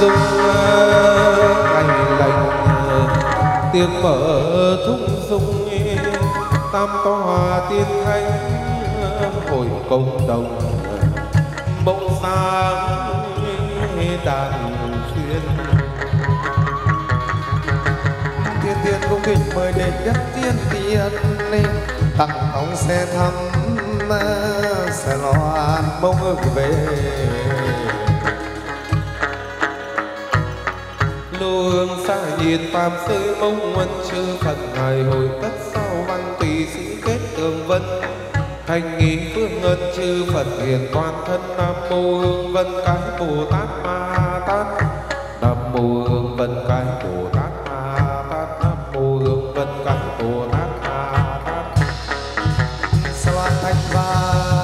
dung cành lành tiếng mở thung dung tam tòa tiên thánh hội cộng đồng mộng sáng đàn xuyên. Tiên tiên cung kính mời đến nhất tiên tiên tặng ông xe thăm xe loan mong ước về. Lô hương xa nhiệt phàm sư mong huân chư Phật ngài hội tất sao văn tùy sĩ kết tường vân thành nghi phương ngân chư Phật hiền toàn thân. Nam mô hương vân cái Bồ Tát Ma Tát. Nam mô hương vân cái Bồ Tát Ma Tát. Nam mô hương vân cái Bồ Tát Ma Tát. Sa loan thanh va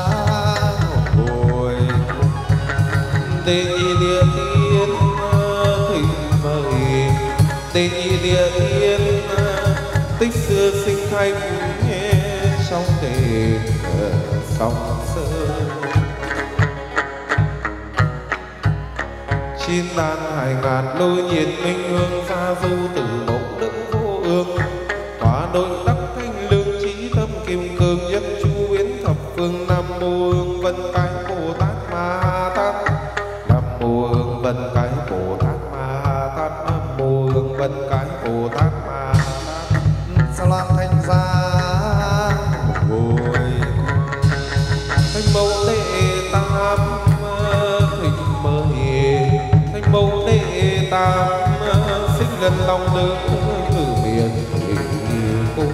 hồi Đề nhị địa thiên thịnh mời. Đề nhị địa thiên tích xưa sinh thành trong đề song sơn. Chín đàn hải ngàn lôi nhiệt minh hương pha du từ mộng đức vô ương. Hóa đội đắc thanh lương trí tâm kim cương nhất chu yến thập phương. Nam mô hương vân cái Bồ Tát Ma Tát. Nam mô hương vân cái Bồ Tát Ma Tát. Nam mô hương vân cái Bồ Tát Ma Tát. Sa loan thanh gia hồi Thanh mẫu đệ tam thịnh mời. Thanh mẫu đệ tam sinh lần lòng đức cử miền cung.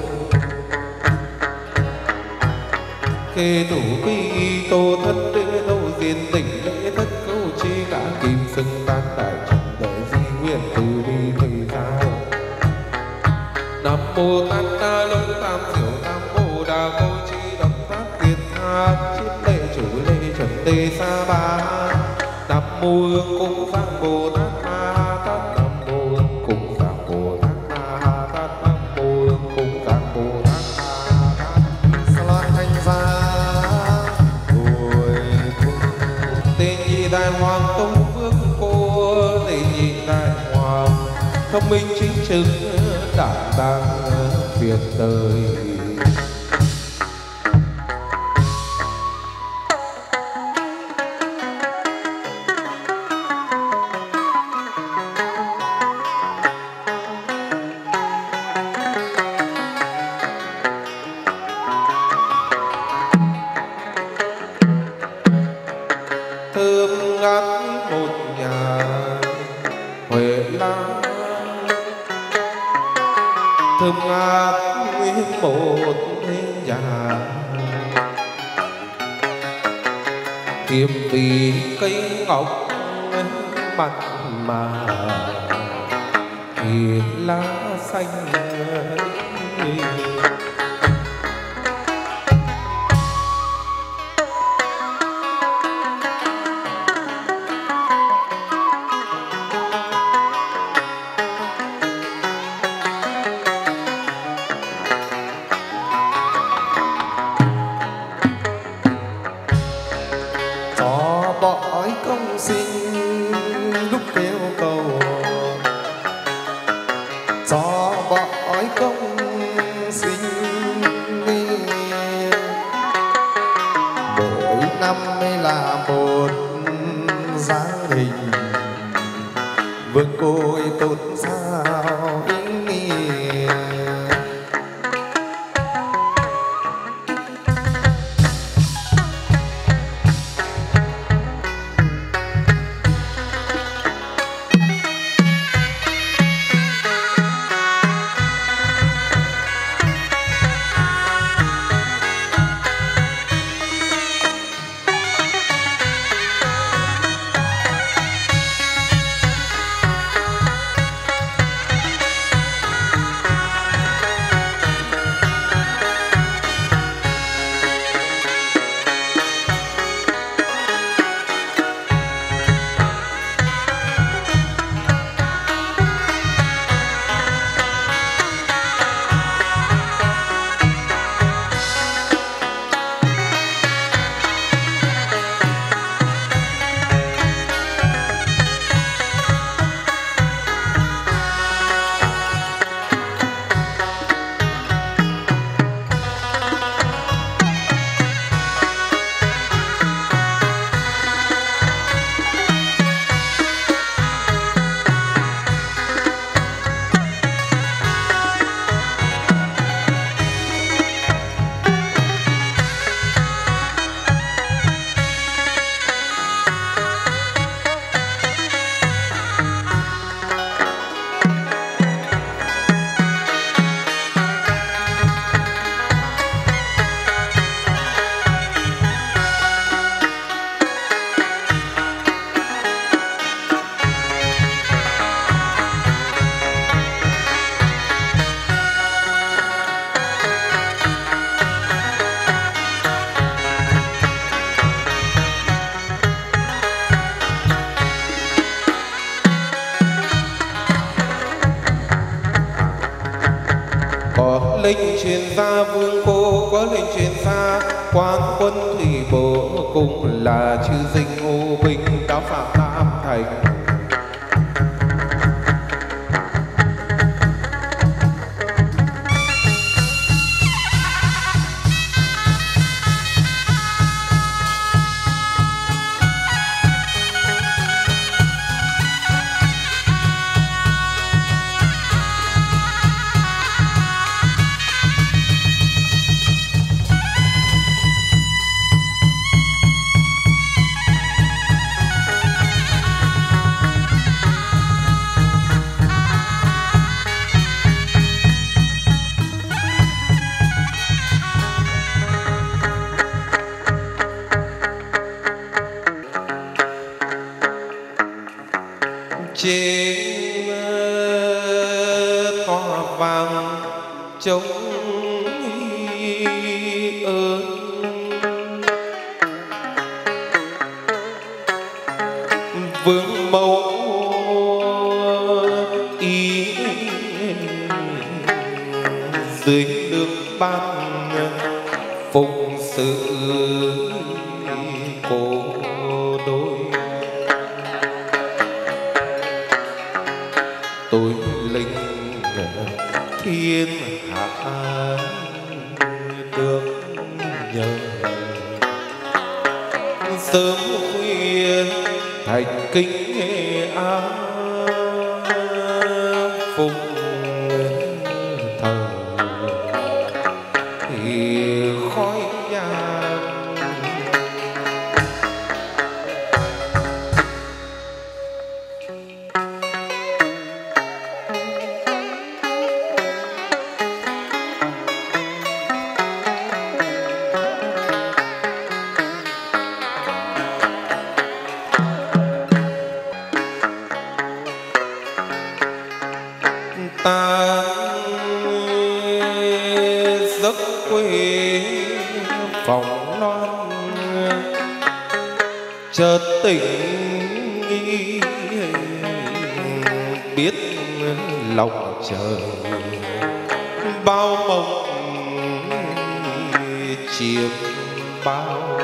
Kê thủ quy tô thân đế đâu diên tỉnh lễ thất câu chi cả kim xưng tan đại trần đời di nguyện từ bi thầy giáo. Nam mô Tát Đa Long Tam Thiểu Tam Bồ Đà Cô Chi Độc Tác Việt Tha chiết lệ chủ lệ chuẩn tê sa ba. Nam mô hương cung giang Bồ Tát Ma Tát. Nam mô hương cung giang Bồ Tát Ma Tát. Nam mô hương cung giang Bồ Tát Ma Tát. sa loan thanh gia hồi Tề nhị đại hoàng tông vương cô. Tề nhị đại hoàng thông minh chính trực đảm đang việc đời. Thơm ngát một nhà huệ lan. Thơm ngát một nhà kiếm vì cây ngọc mặn mà thì lá xanh. gió bõi công sinh lúc kêu cầu. Gió bõi công sinh mỗi năm mới là một gia đình. Vương côi tốt sao có lệnh truyền ra vương cô, có lệnh truyền ra quan quân thủy bộ, cũng là chư dinh ngô binh đã phạm Nam Thành. Trên tòa vàng trống ơn, vương mẫu ý dưới nước ban phụng sự cô đôi. Tôi linh thiên hạ được nhờ, sớm khuya thành kính á phụng thờ thì khói nhang. Ta giấc quê phòng loan, chợt tỉnh nghi biết lòng trời bao mộng chiếm bao.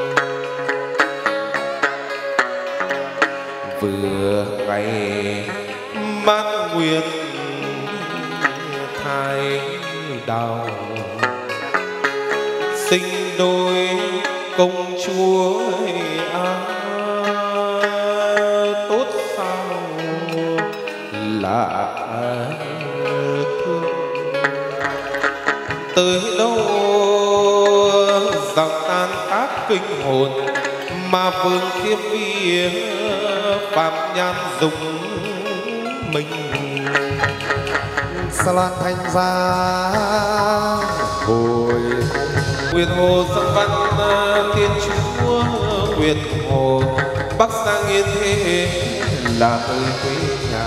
Vừa ngày mát nguyện thai đào, sinh đôi công chúa tốt sao lạ thương. Tới đâu giặc tan tác kinh hồn, mà vương thiếp vi phạm nhan dùng mình. Sa Lan Thanh Gia hồi Nguyệt Hồ Dâm Văn Thiên Chúa Nguyệt Hồ, Bắc Giang Yên Thế là nơi quê nhà.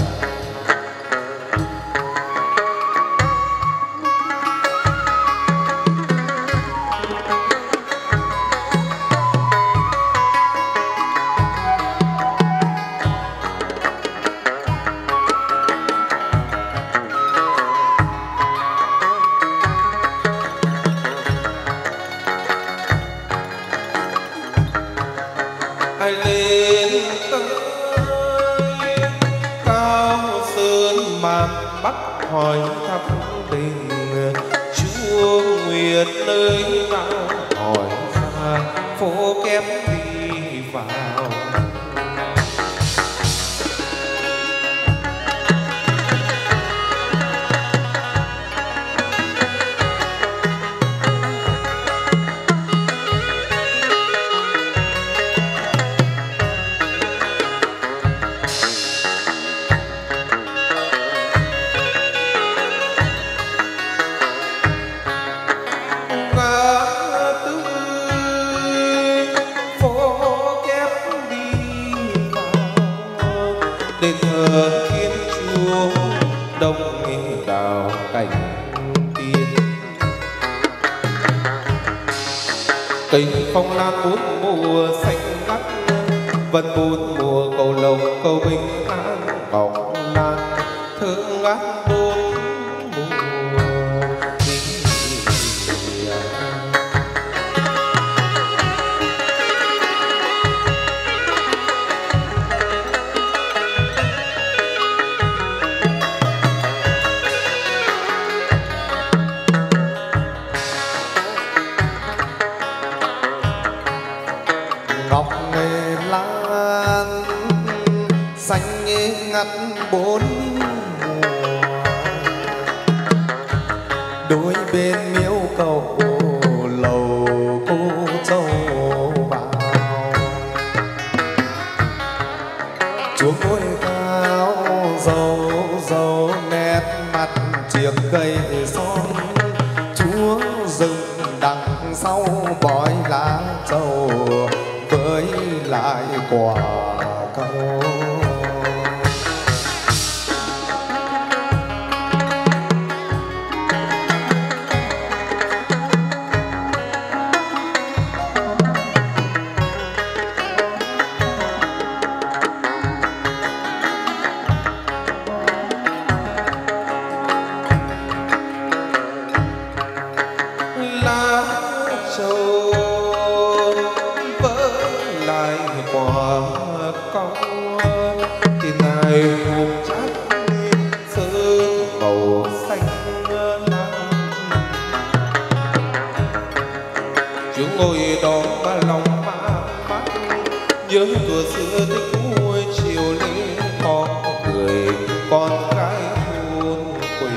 Ai lên tới cao sơn màn Bắc hỏi thăm đình Chúa Nguyệt nơi nào, hỏi ra phố kém đi vào. Đền thờ Thiên Chúa đông nghề đào cảnh tiên, cây phong lan bốn mùa xanh ngắt, vần bốn mùa cầu lộc cầu bình an, ngọc lan thơ ngát bốn mùa. bốn mùa. Đôi bên miếu cầu lầu cô châu vào, chúa ngôi cao dầu dầu nét mặt chiếc cây son, chúa dừng đằng sau bói lá trầu với lại quả cầu. Nhớ tuổi xưa thích vui chiều lên có người con gái thôn quê.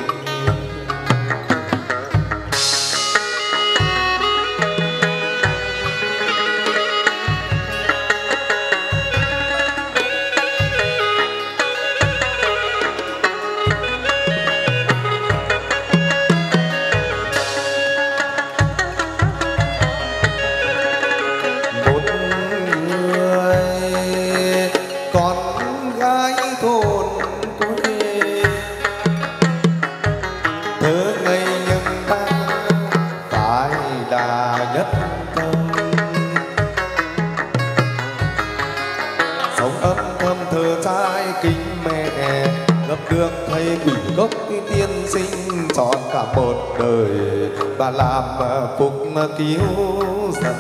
Bà làm phục cứu dân.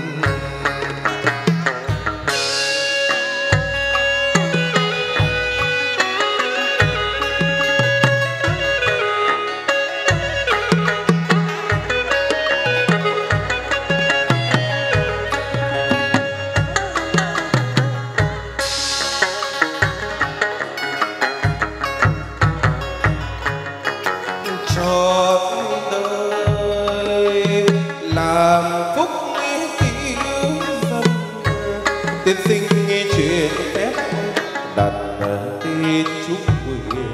Tiên sinh chuyện phép đặt tin chúc nguyện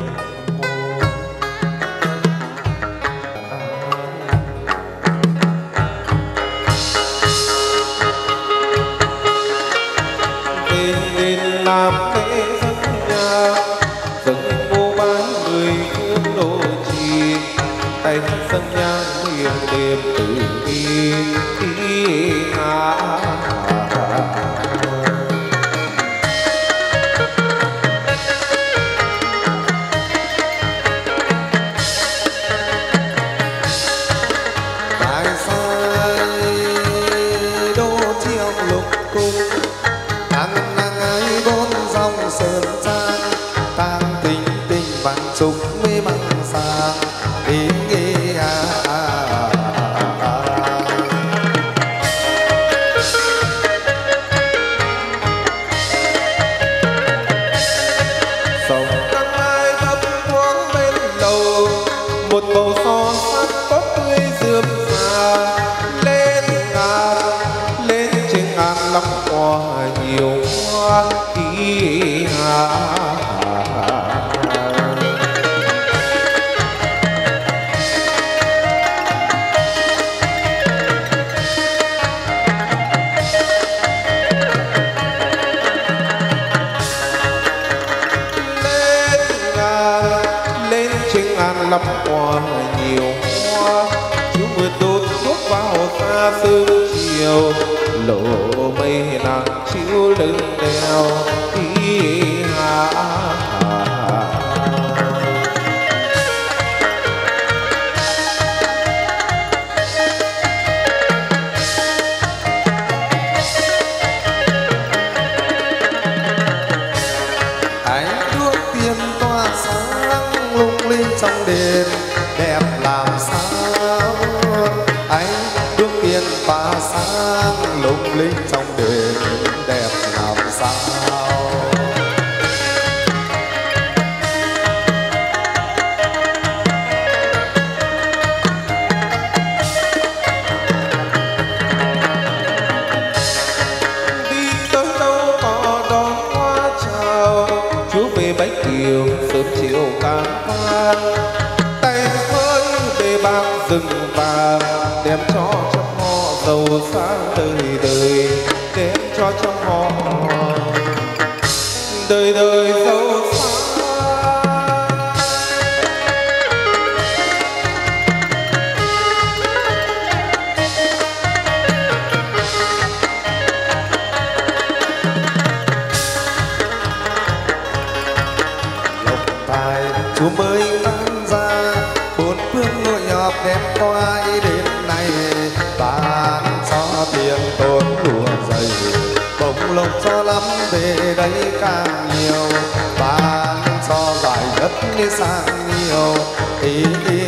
về làm lễ dân nhà dâng mua bán người thương lộ trì tay dân nhang miệng đêm từ bi sơn trang tang tình tình vạn trục mê măng sang ý nghĩa sông căng ai thấp thoáng bên đầu một bầu son sắc có tươi rượm rà lên trên ngàn lắm hoa nhiều hoa ý lên trên ngàn lắm hoa nhiều hoa chú vừa đốt thuốc vào xa sương chiều lộ mây nắng chiếu lưng đèo ý ánh đuốc tiên tỏa sáng lung linh trong đền đẹp làm sao ánh đuốc tiên tỏa sáng lung linh trong đền đẹp làm sao sớm chiều cạn vang, tay với bề bạc rừng vàng đem cho trong họ giàu sang đời đời, đem cho trong họ đời đời giàu sang. Chúa mới ban ra bốn phương nội nhọc đem qua đến nay, ban cho tiền tốn đùa dày bồng lộc cho lắm về đây càng nhiều, ban cho giải đất đi sang nhiều ý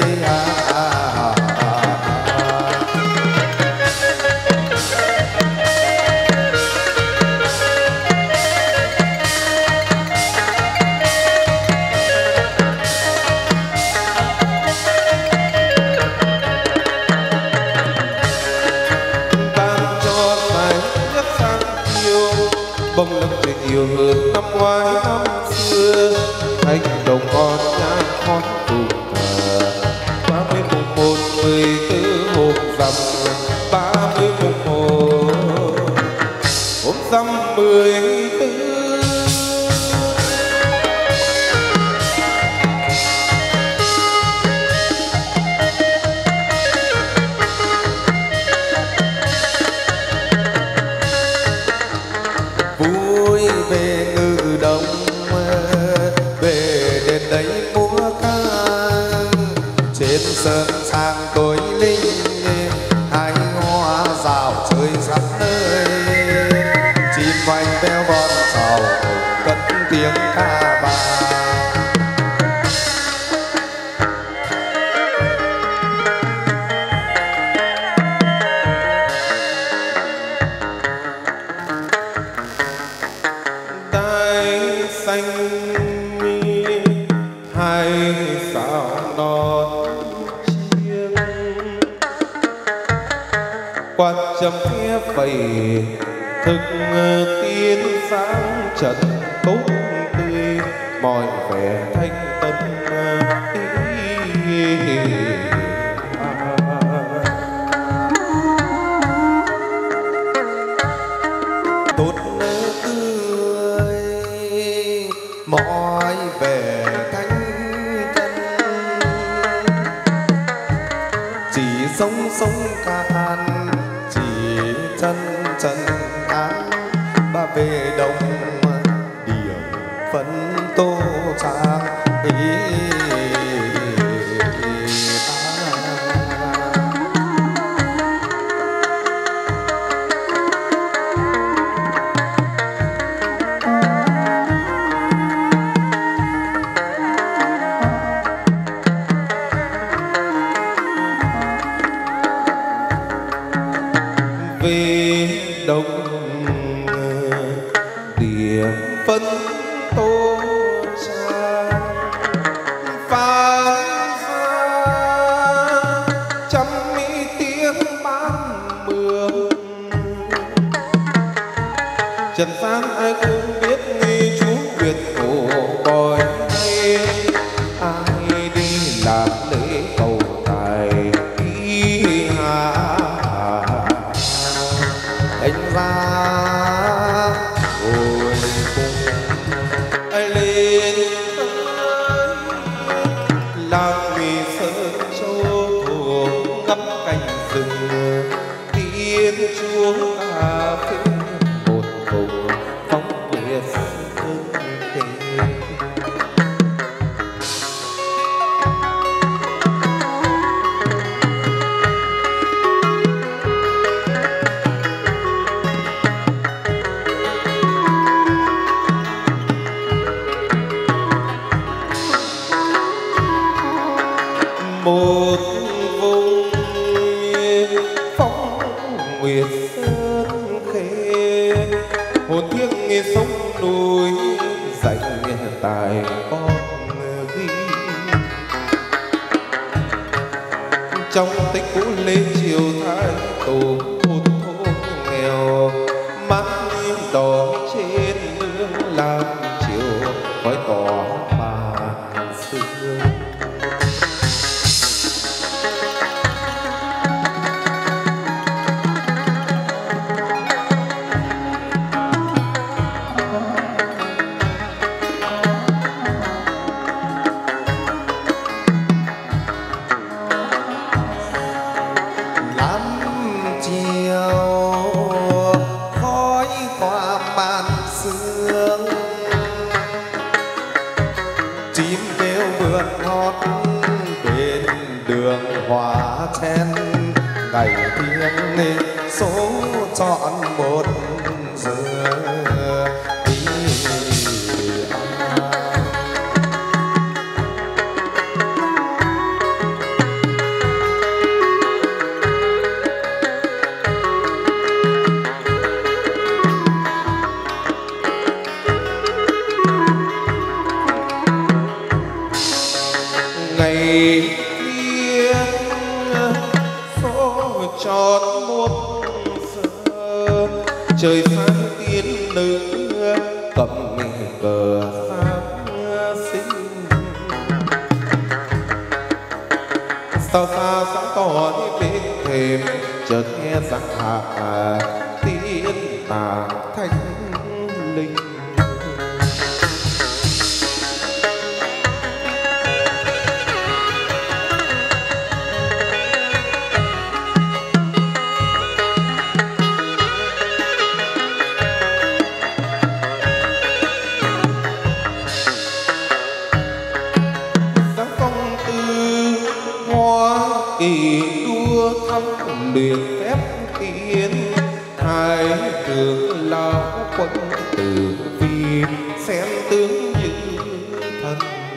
bông lộc tuyệt nhiều hơn năm ngoái năm xưa, anh đồng con nhang khói cùng thờ 30 mùng 1 14 hôm rằm, 30 mùng 1 hôm rằm 14. vui về ngự đông về đến đây múa ca trên sân sang tối linh, hai hoa rào chơi khắp nơi, chim vành beo bon trầu cất tiếng ca vang. Xanh hai sao non chiêng, quạt trầm phía phẩy thực tiên sáng trần tốt tươi, mọi vẻ thanh tân tốt mọi vẻ thanh tân, chỉ sống sống can chỉ chân chân án, ba về đông điểm phấn tô trang về đông điểm phấn tô trang, phán ra trăm mỹ tiếng bán mường, trần gian ai cũng biết nghi chú Việt cổ bòi hay, ai đi làm lễ cầu tài anh ra ngồi cùng ai lên làng mì sơn châu thổ ngắm cành rừng, tiên chúa cà phê một vùng phóng nguyệt sơn khê. Một vùng phóng nguyệt sơn khê, hồn thiêng nghe sông núi dành tài con ghi, trong tích cũ lê triều thái tổ hồn thôn nghèo, mắt đỏ trên nương làm chiều khói tỏ bà chen ngày thiên số chọn một giờ ngày kia số tròn một giờ trời sáng tiên nữ cầm cờ sáng xinh sao xa sáng tỏ đi bên thềm chợt nghe giặc hạ tiên tàng thanh linh kỳ đua thăm luyện phép tiến hai đường lao quân tử vì xem tướng như thần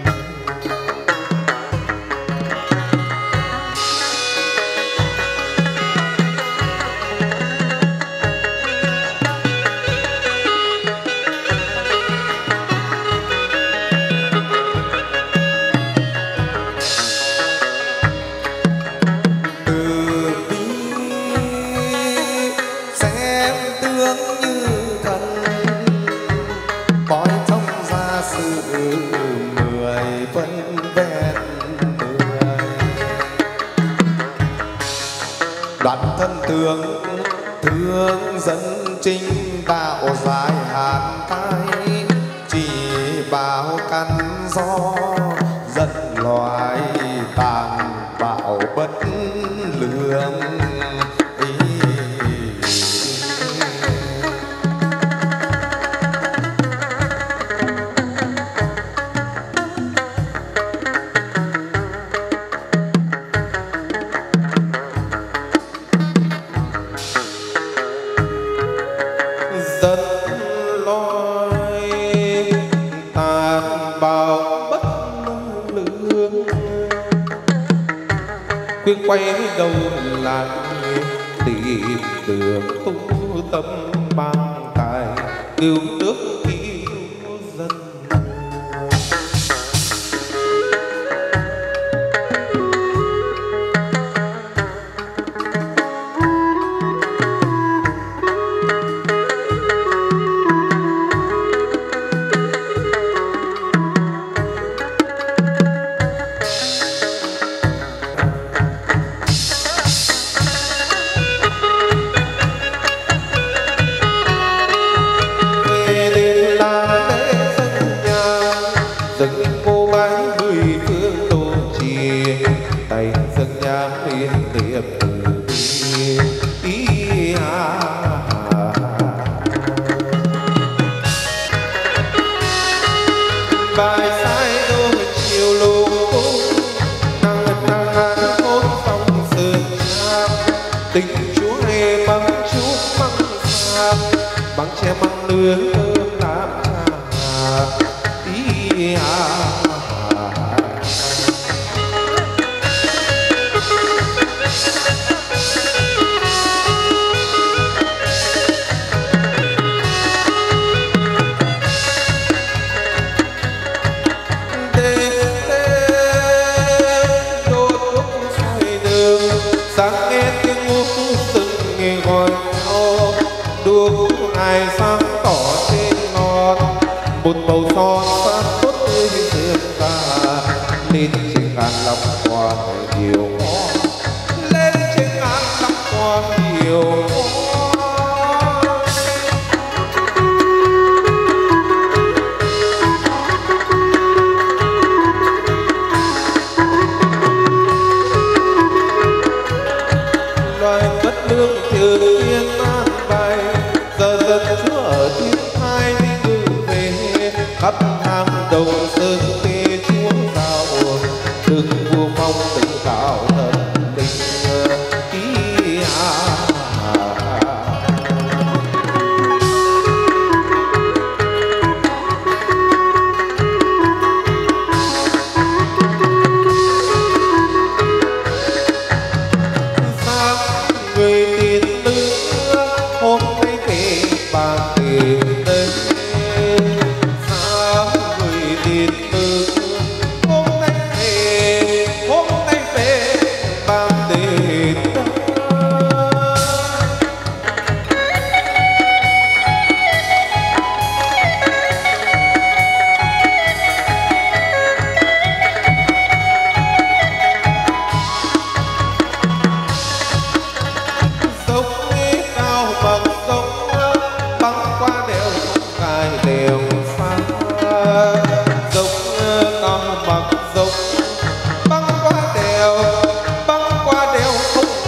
đoàn thân thương thương dân chinh đạo dài hạn tai chỉ bảo căn gió dân loài tàn bạo bất lương khuyên quay đầu lại tìm đường tu tâm mang tài cứu nước cứu dân dâng cô bái mười phương tô chia tay dâng nhang liên tiệp từ bi ý bài sai đôi chiều lô năng năng an hốt phong sơn trang tình chúa hay măng chúa măng sạp bằng che măng nướng làm trà sáng nghe tiếng ngũ rừng nghe gọi nhau đuốc ai sáng tỏ trên non một màu son phát tốt tươi dương ta lên trên ngàn năm qua nhiều ngon lên trên ngàn năm qua nhiều lương từ thiên an bài giờ dân chúa ở thiên hai đi về khắp hang đầu sơn tê chúa cao đừng vua phong tình cao thần linh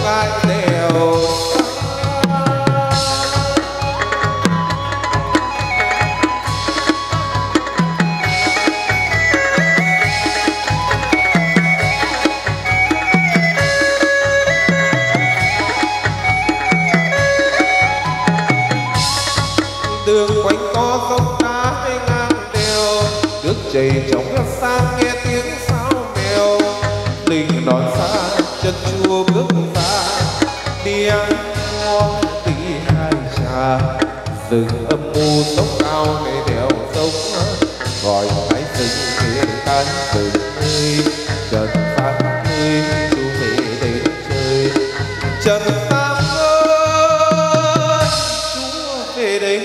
gái đèo đường quanh co dốc đá ngang đèo nước chảy trong vắt sang nghe tiếng sáo mèo đình đón xa chân chua bước xa đi ăn hoa đi hai trà rừng âm u sốc cao cây đèo sông gọi mái rừng kia tan rừng ơi trần phát ơi chú về đến chơi trần phát ơi chú về đến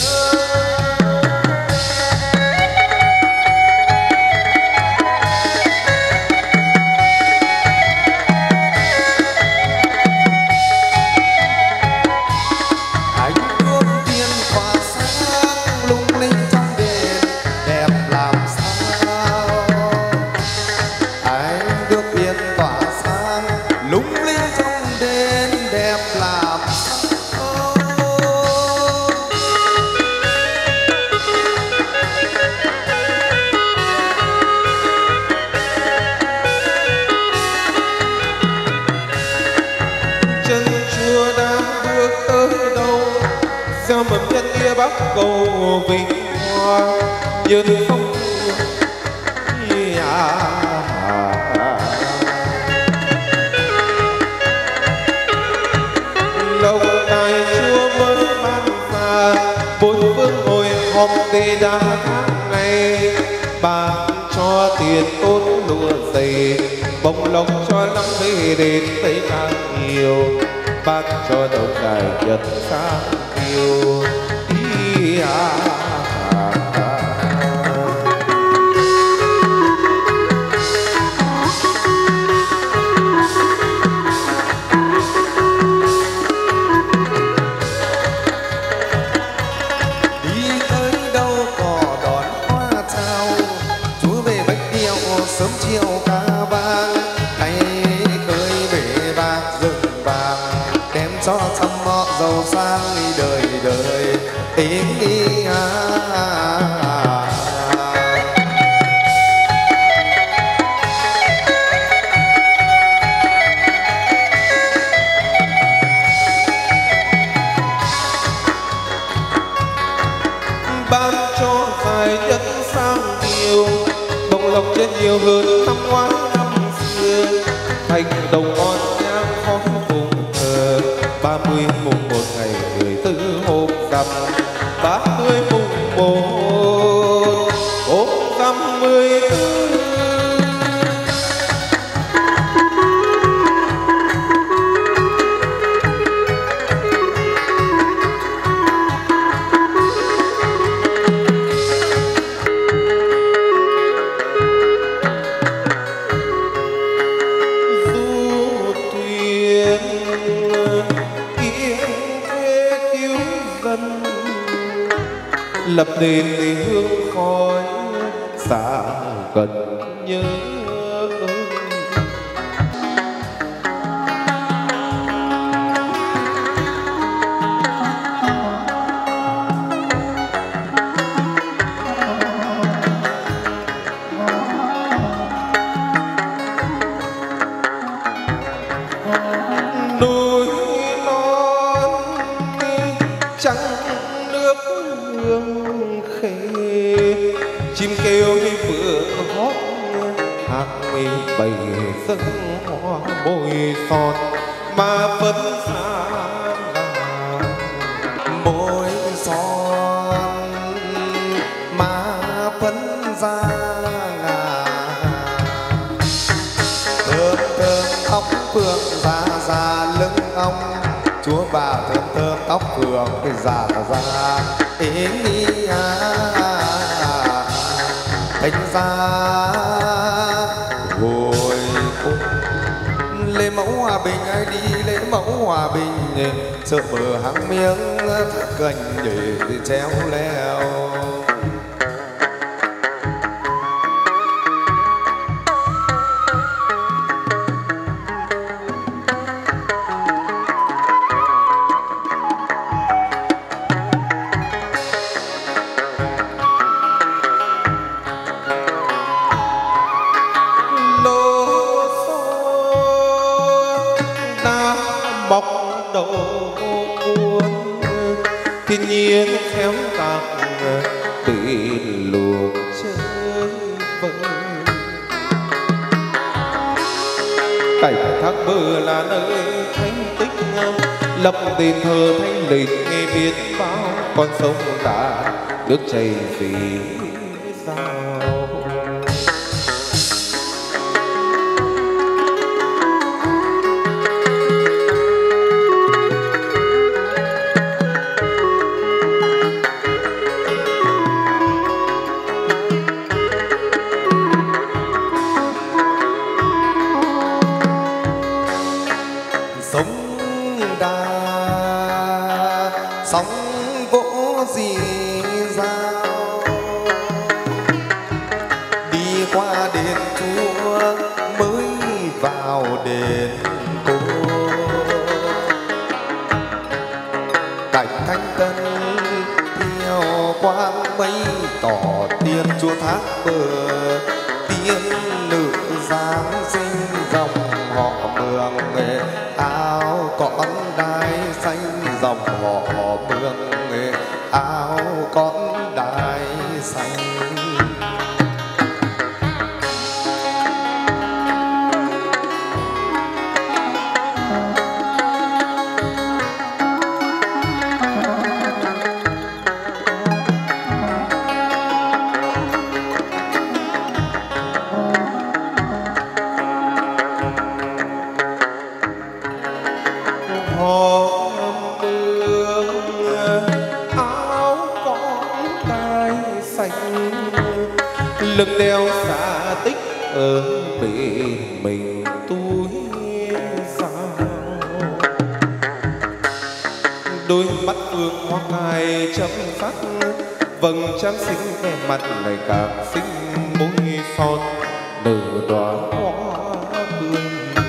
gieo mầm nhân nghĩa bắc cầu vinh hoa nhân phong lâu đài chúa mới ban ra bốn phương ngồi họp về đa tháng ngày bác cho tiền tốt lụa dày bông lộc cho năm về đến thấy càng nhiều bác cho đầu dài nhật sáng yêu đi tới đâu có đón hoa trao chúa về bách điệu sớm chiều ca vang tay khơi bể bạc rừng vàng đem cho trăm ngọ giàu sang đời đời tiếng đi ban cho dài nhất sang nhiều bông lộc trên nhiều hơn năm ngoái năm xưa thành đồng con nhang khói cùng thờ 30 mùng 1 ngày 14 hôm rằm 30 mùng 1 hôm rằm 14 lập nền hương khói xa gần nhớ núi non trắng nước hương khê chim kêu đi phượng hót hàng mi bầy dâng hoa môi son mà vẫn xa môi son mà phấn ra thơm thơm tóc phượng già lưng ông chúa bà thơm thơm tóc phượng già ý thành ra hồi cung lễ mẫu hòa bình ai đi lễ mẫu hòa bình sợ bờ hàng miếng thác cành để treo leo bọc đầu buồn, thiên nhiên khéo tạc bị luồng chơi vơi. Cảnh thác bờ là nơi thanh tích, lập đền thờ thanh lịch nghe biết bao con sông đã nước chảy vì sao. Sóng vỗ rì rào đi qua đền Chúa mới vào đền cô. Cảnh thanh tân theo quang mây tỏ tiên Chúa thác bờ, tiên nữ giáng sinh dòng họ Mường nghệ áo con đai xanh dòng họ Mường nghệ áo con đai xanh. lưng đeo xa tích ở bên mình túi sao. Đôi mắt phương hoa cài chấm sắc, vầng trán xinh vẻ mặt ngày càng xinh, môi son nở đóa hoa hương.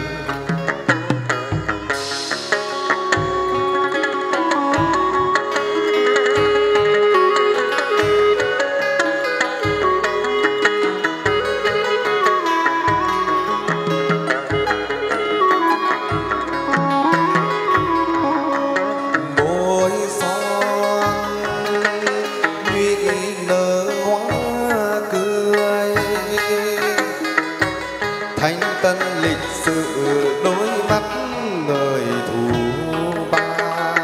Thanh tân lịch sự đôi mắt người thủ ba,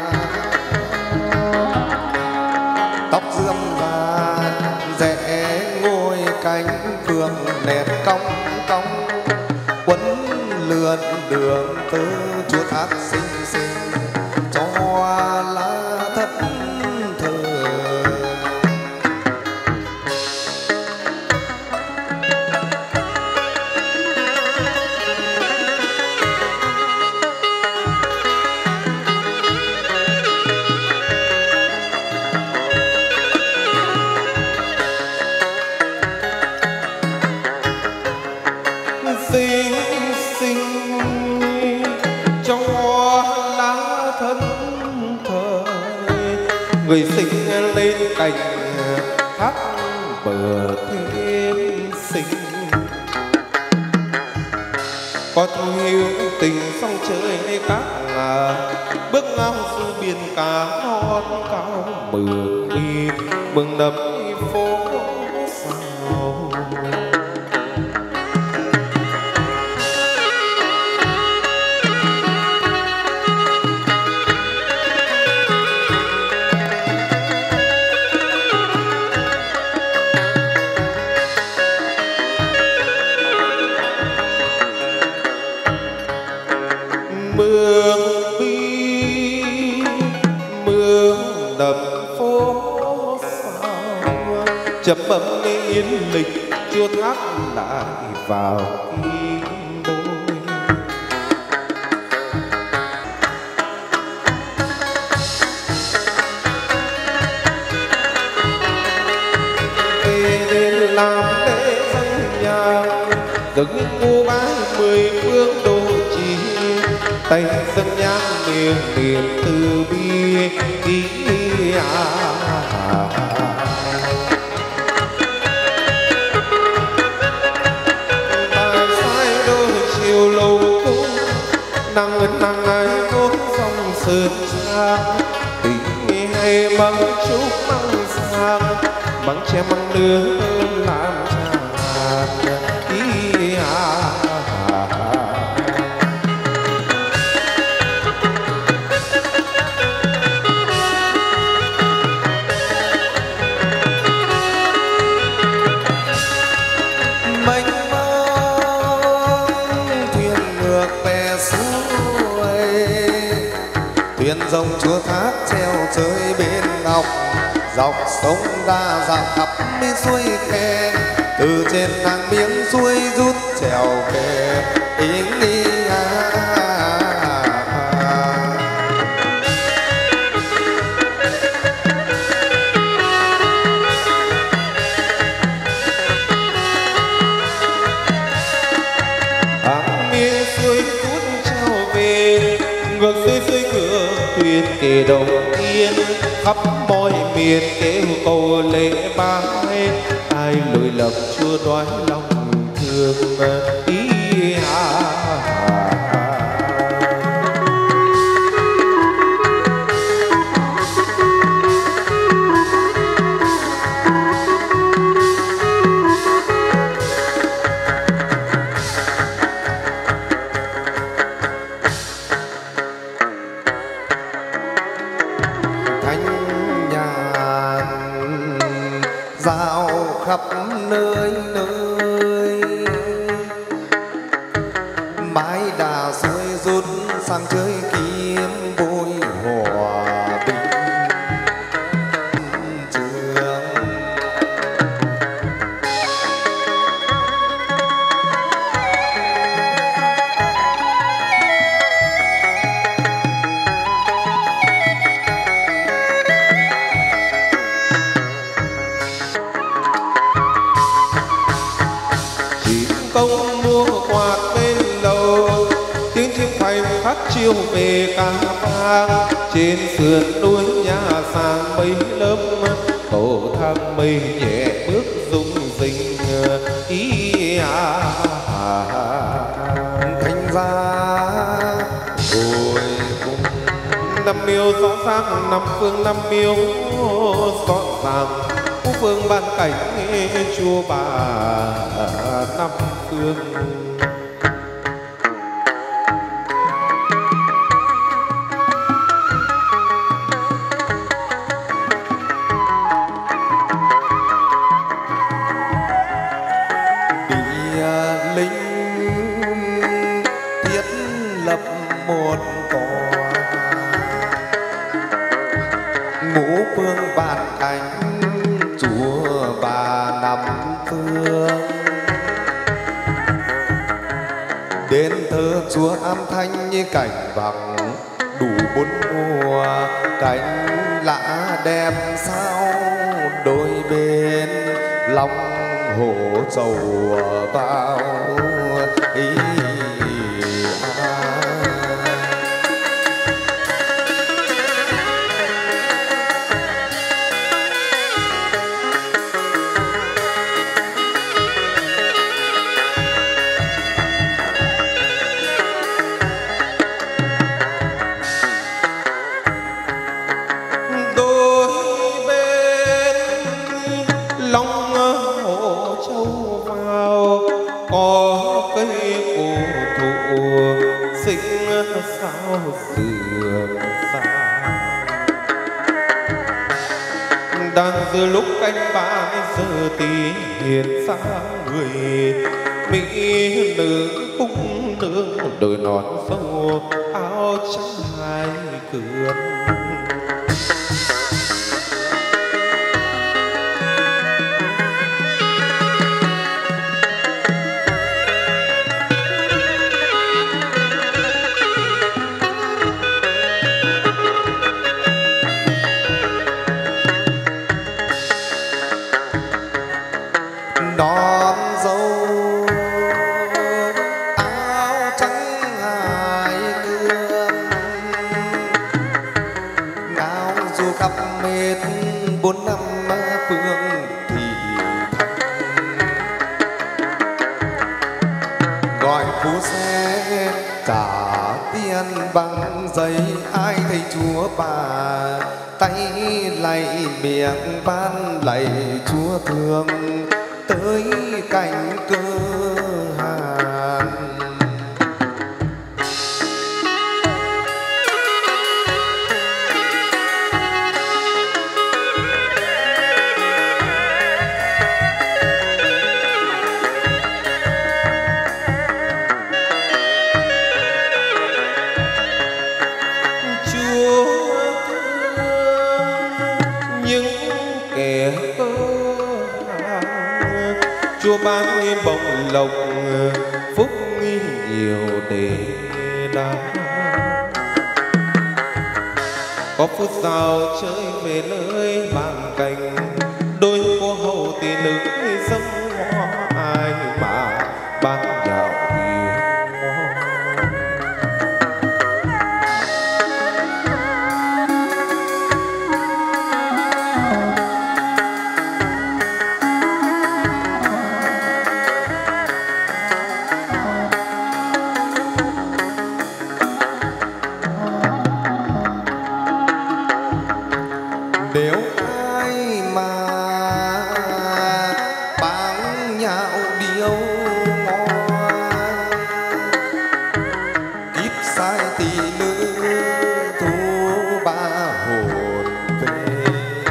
tóc rươm và rẽ ngôi cánh phượng nét cong cong, quấn lượn đường tơ Chúa thác xinh xinh cho hoa lá thất thờ. Xinh xinh cho lá thân thời, người sinh lên cành thác bờ thêm xinh. Có thu hiu tình sông chơi các bước ngang su biển cả non cao mường đi mừng đập phố sao. Mường bi mường đập phố sao, chấm bấm yên lịch Chúa thác lại vào kim bôi. Về đến làm lễ dân nhà, dựng cô bái mười phương đồ chỉ, tay dâng nhang miệng niềm từ bi bài sai đôi chiều lâu cung nàng ai vốn sơn trang tình hay măng trúc măng sang măng tre măng nứa làm tràn ý mênh mông thuyền ngược bè xuôi, thuyền rồng chúa thác treo chơi bên ngọc, dọc sông đa dạng khắp mi xuôi khe, từ trên hàng miếng xuôi rút trèo về ý nghĩ ngược dưới cửa thuyền kề đầu tiên khắp mọi miền kêu cầu lễ bái ai lỗi lầm chưa đoái lòng thương ý dạo khắp nơi nơi, mái đà xuôi rút sang chơi kiếm vui hòa bình trường. công mua quạt bên lầu tiếng chim phành phát chiều về ca vang trên sườn núi nhà sàn mây lớp cầu thang mây nhẹ bước rung rinh ý thành ra hồi cùng năm miêu rõ ràng năm phương năm miêu rõ ràng phương ban cảnh chùa bà năm phương bị lính thiết lập một tòa ngũ phương ban cảnh chùa bà năm phương, đến thơ chúa âm thanh như cảnh vàng đủ bốn mùa, cánh lạ đẹp sao đôi bên lòng hồ trầu vào ý sao sườn xa đang giữa lúc canh ba giờ tí hiền xa người mỹ nữ cung nương đôi nón sâu áo trắng hai cườn đón dâu áo trắng hai cương ngao du khắp mệt 4 năm phương thị thành gọi phú xe trả tiền bằng dậy ai thấy Chúa bà, tay lạy miệng ban lạy Chúa thương tới cánh cơ hàn. Chúa ban nghiêm bồng lộc phúc nhiều để đáp. Có phút giàu chơi về nơi vàng cành, đôi cô hầu tỷ nữ dâng hoa ai mà ban dạo yêu. Nếu ai mà báng nhạo điêu ngoa, kiếp sai tỷ nữ thu ba hồn về,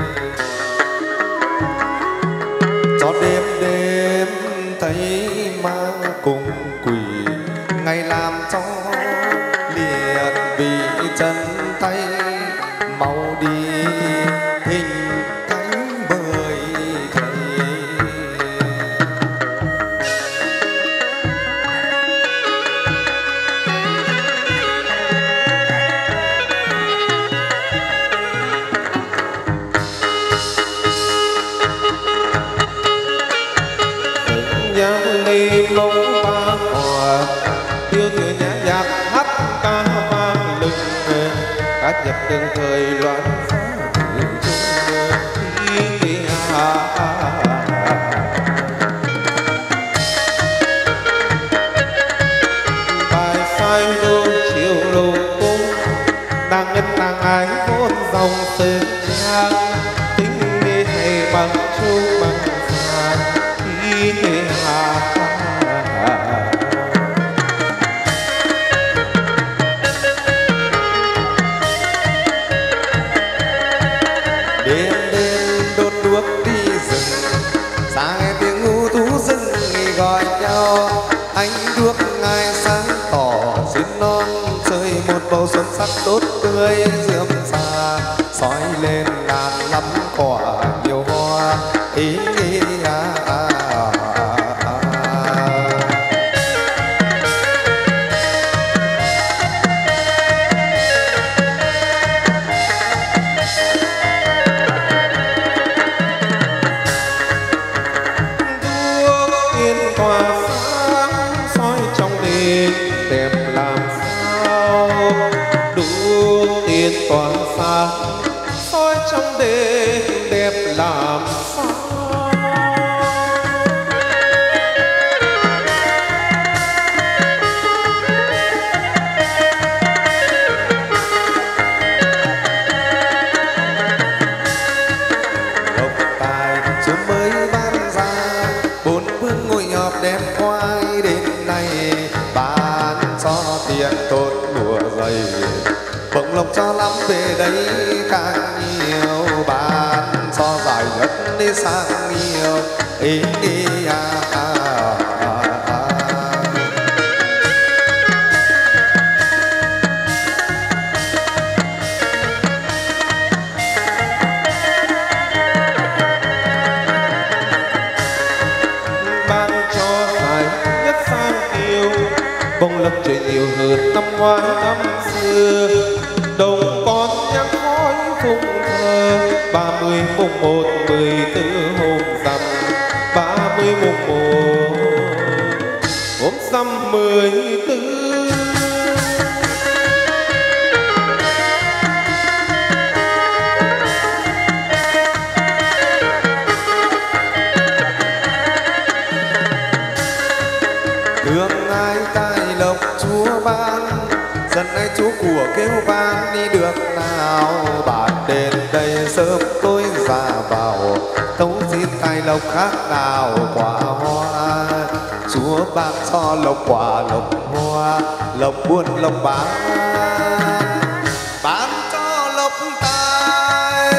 cho đêm đêm thấy ma cùng quỷ, ngày làm cho liệt vì chân tay mau đi hình cánh bời thầy. Nhau lên mong ba hòa, tiêu thừa nhã nhạc hát ca vang lừng, các nhập từng thời loạn phá bài phai đô chiều lô cung, đang ngân nàng ái vốn dòng sơn trang, tính nghe hay bằng chung bằng sàn khi nghe Đêm đêm đốt đuốc đi rừng, xa nghe tiếng ngu thú rừng gọi nhau, ánh đuốc ngài sáng tỏ xuyên non chơi một bầu xuân sắc tốt tươi rượm xa, soi lên ngàn lắm quả nhiều hoa ý tỏa sáng soi trong đêm đẹp làm sao. độc tài Chúa mới ban ra, bốn phương ngồi họp đem khoai đến nay, ban cho tiền tốt lúa dày, bỗng lộc cho lắm về đây càng nhiều, ban cho giải nhất đi sang nhiều ý ban cho giải nhất sang yêu, bông lộc trời nhiều hơn năm ngoái năm xưa, đồng con nhang khói phụng thờ 30 mùng 1 14 hôm rằm, 30 mùng 1 hôm rằm 14. thương ai tài lộc Chúa ban, dân ai Chúa của kêu vang nước nào bạn đến đây sớm tôi ra vào tấu xin tài lộc khác nào quả hoa Chúa ban cho lộc quả lộc hoa lộc buôn lộc bán cho lộc tài.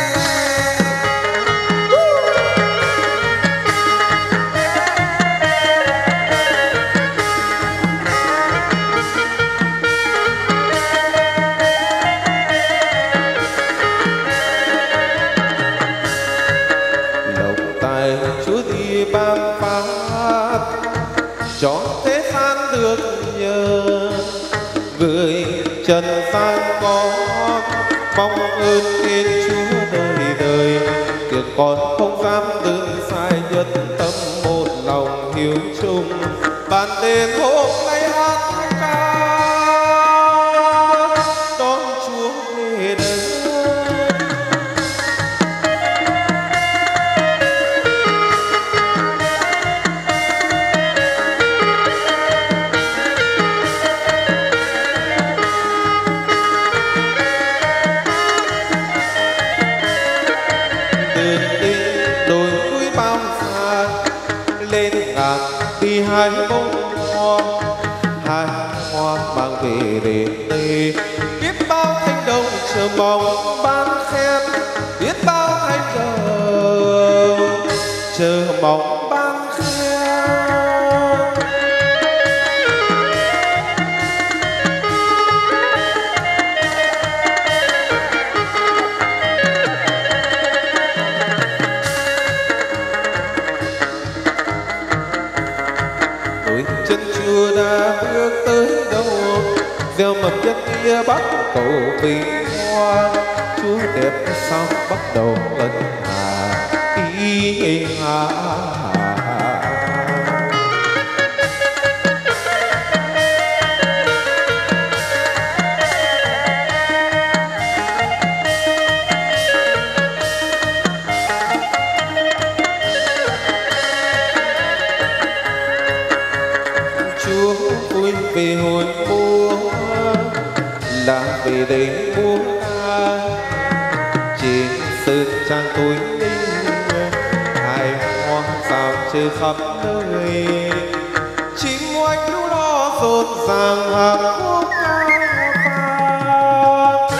Lộc tài Chúa thì ban phát cho thế gian được nhờ, người trần gian có mong ơn Thiên Chúa đời đời, việc con không dám đơn sai nhất tâm một lòng hiếu chung, ban đêm hôm nay hát ca đón Chúa về đây. Đi hai bông hoa mang về đêm đây, biết bao thanh đồng chờ mong ban khen, biết bao thanh đồng chờ mong ban khen. Chân Chúa đã bước tới đâu, gieo mầm đất kia bắt cầu bình hoa, Chúa đẹp sao bắt đầu ân hà ý hà. Chúa vui về hồi mùa là về đây múa ca, trên sơn trang tối ninh hai hoa sao chơi khắp nơi, chim oanh lũ lo rộn ràng hàng khúc ca vang.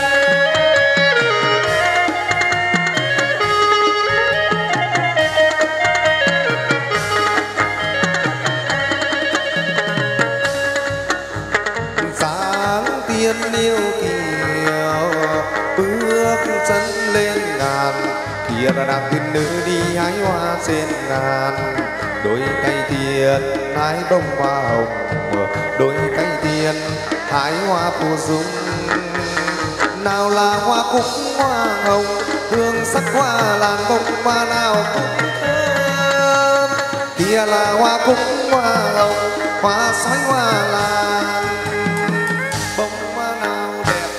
Tiên yêu kiều bước chân lên ngàn, kia là đàn tiên nữ đi hái hoa trên ngàn, đôi cây tiền hái bông hoa hồng, đôi cây tiền hái hoa phù dung, nào là hoa cúc hoa hồng hương sắc hoa làng bông hoa nào cũng thơm, kia là hoa cúc hoa hồng hoa sói hoa làng bông hoa nào đẹp.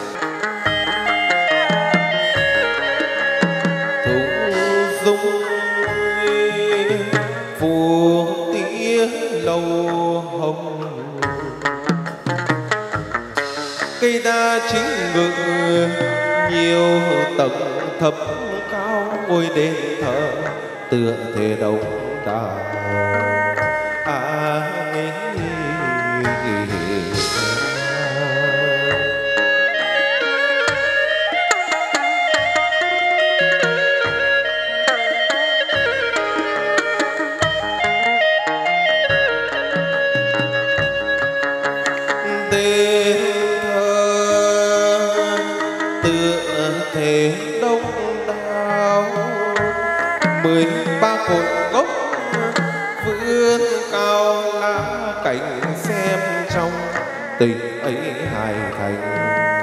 Thu dung phù tía lâu hồng, cây đa chính ngự nhiều tầng thấp cao, ngôi đền thờ tựa thể đông đảo. Thể đông đảo 13 cội gốc vươn cao lá cảnh, xem trong tình ấy hài thành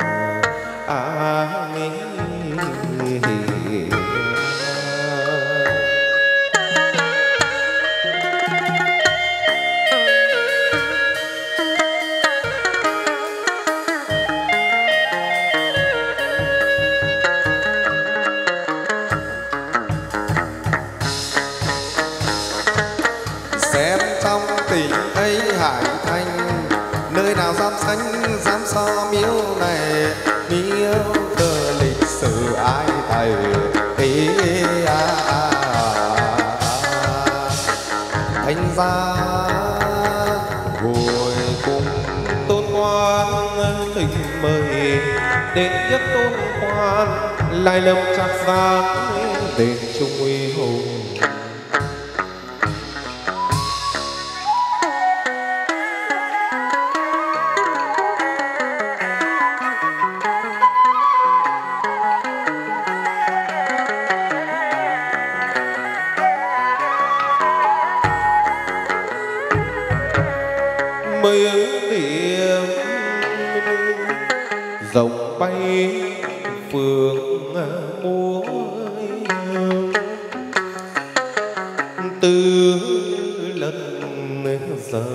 xem trong tình ấy hải thành, nơi nào dám sánh dám so miếu này, đến nhất tôn quan lại lâm trạc dáng đền trung uy hùng. Mây điểm rồng bay phượng múa từ lần giờ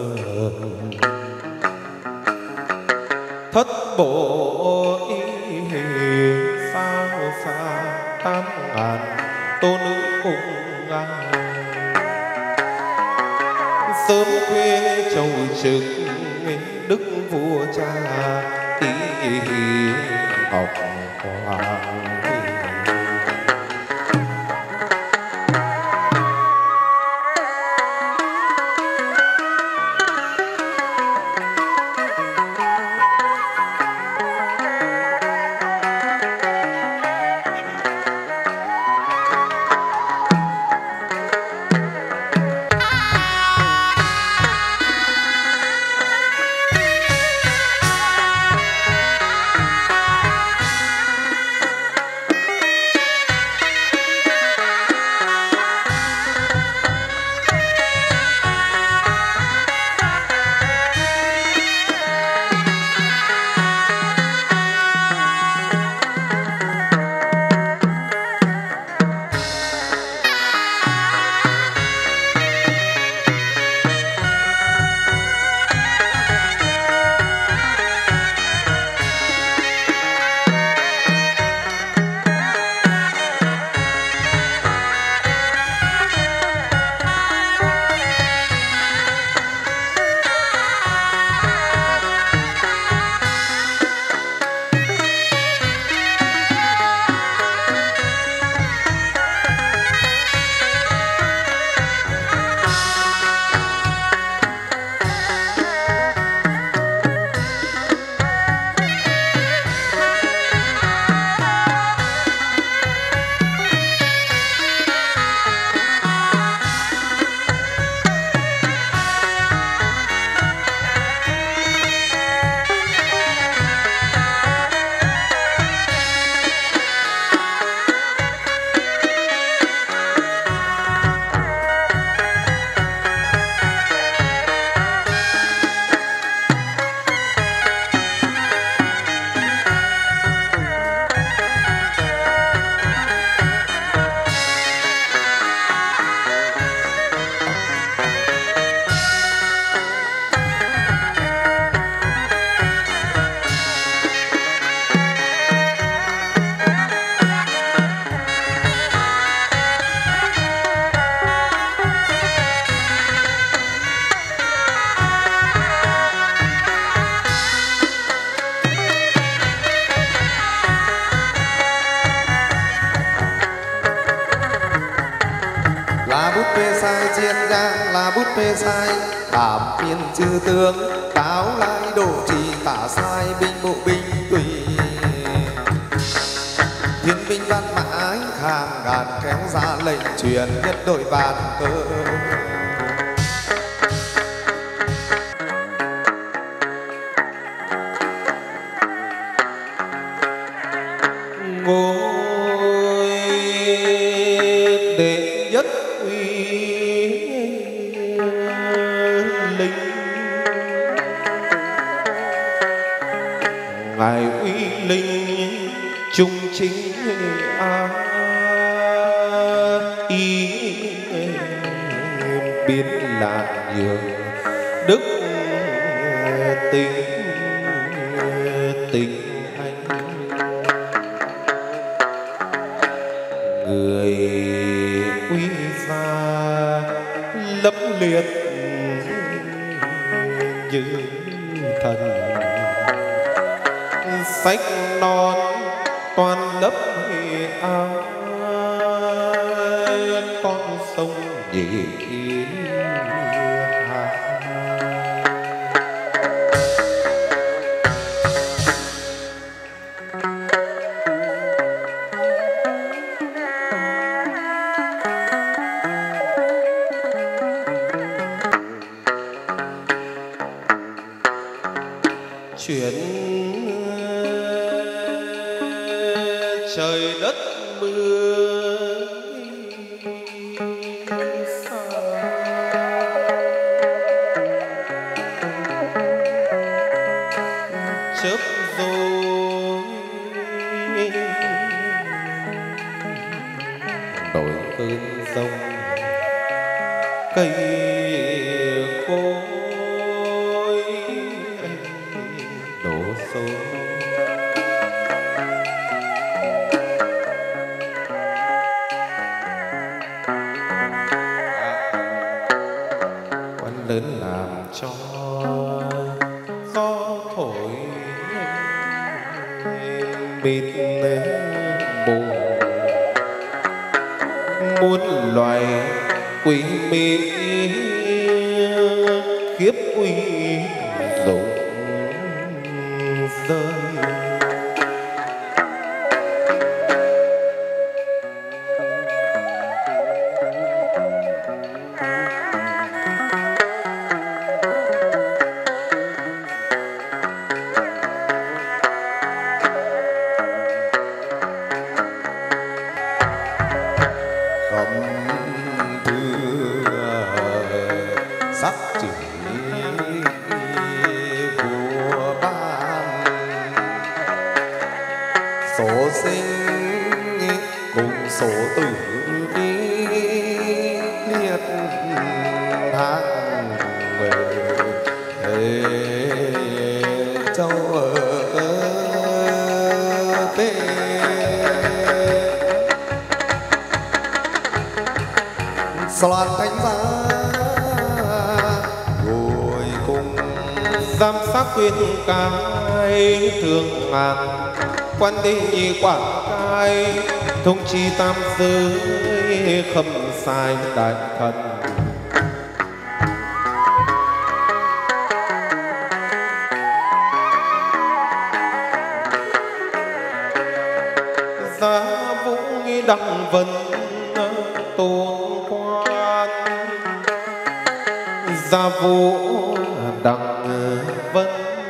thất bộ y sao xa 8.000 tô nữ cùng ngang sớm khuya trầu trực đức vua cha học hoàng. Là bút phê sai đảm biên chư tướng cáo lại độ trì tả sai binh bộ binh tùy thiên binh văn mã hàng ngàn kéo ra lệnh truyền nhất đội bàn cơ. Ngài uy linh trung chính ý biến là nhường đức tình anh người uy gia lẫm liệt như thần sách non toàn lấp áo con sông nhị hà. trời đất mưa xa. Chớp rồi đổi cơn giông, cây cối đổ xô. Quan lớn làm cho gió thổi mịt mù, muôn loài quỷ mị khiếp uy rụng rơi. sắc chỉ của ban số sinh cùng số tử đi liệt hàng về châu ở tê soạn thánh giá ngồi cùng giám sát khuyên cai thường ngàn quan đế nhị quảng cai thông chi tam giới khâm sai đại thần. Giá vũ đăng vân tôn quan, gia vũ đăng vân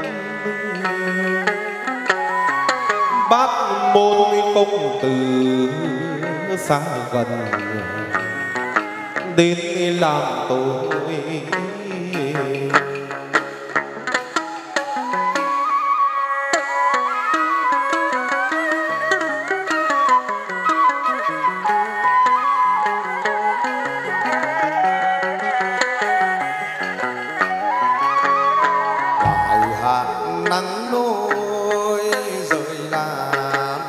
bát môn công tử xa gần đến làm tôi. nắng nôi rơi làm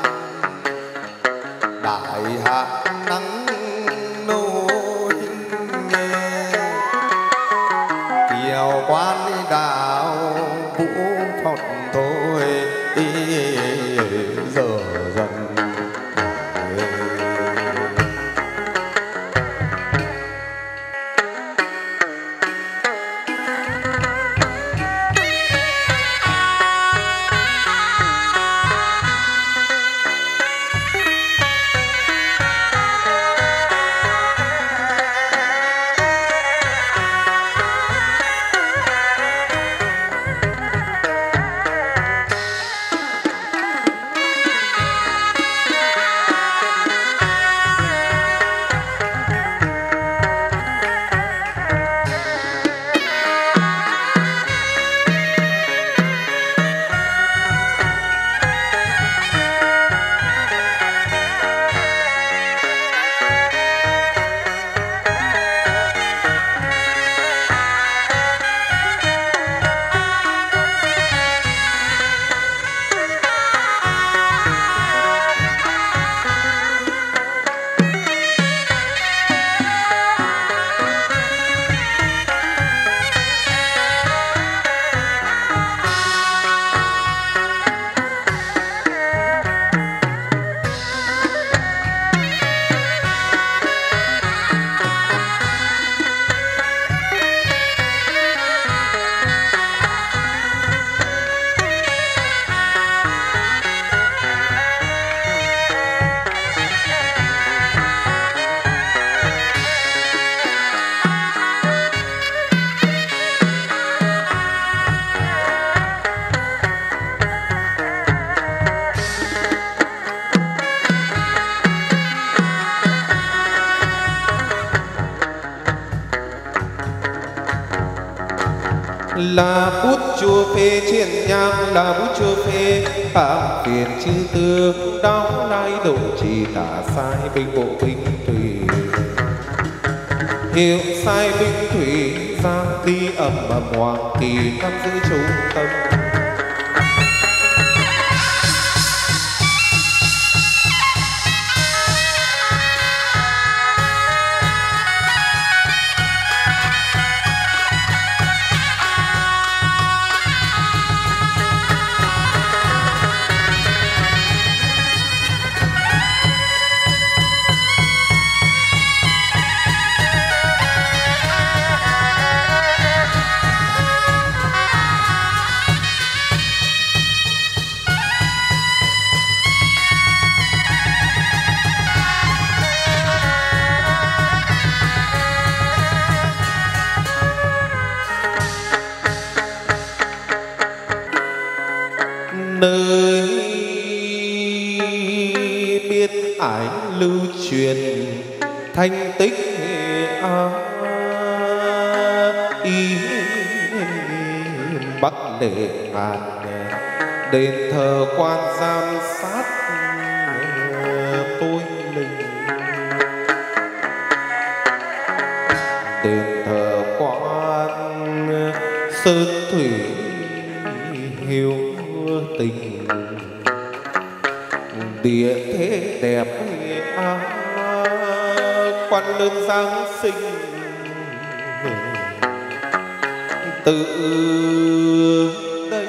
đại hạ nắng nôi là bút chùa phê trên nhang, là bút chùa phê phạm phiền chư tướng đáo lai độ trì tả sai binh bộ binh thủy hiệu sai binh thủy ra đi ầm hoàng kỳ năm giữ trung tâm. Nơi biên ải lưu truyền thanh tích ý bắc lệ ngàn đền thờ quan giám sát tôi linh, đền thờ quan sơn thủy hiếu tình, địa thế đẹp quan lương giáng sinh từ đây.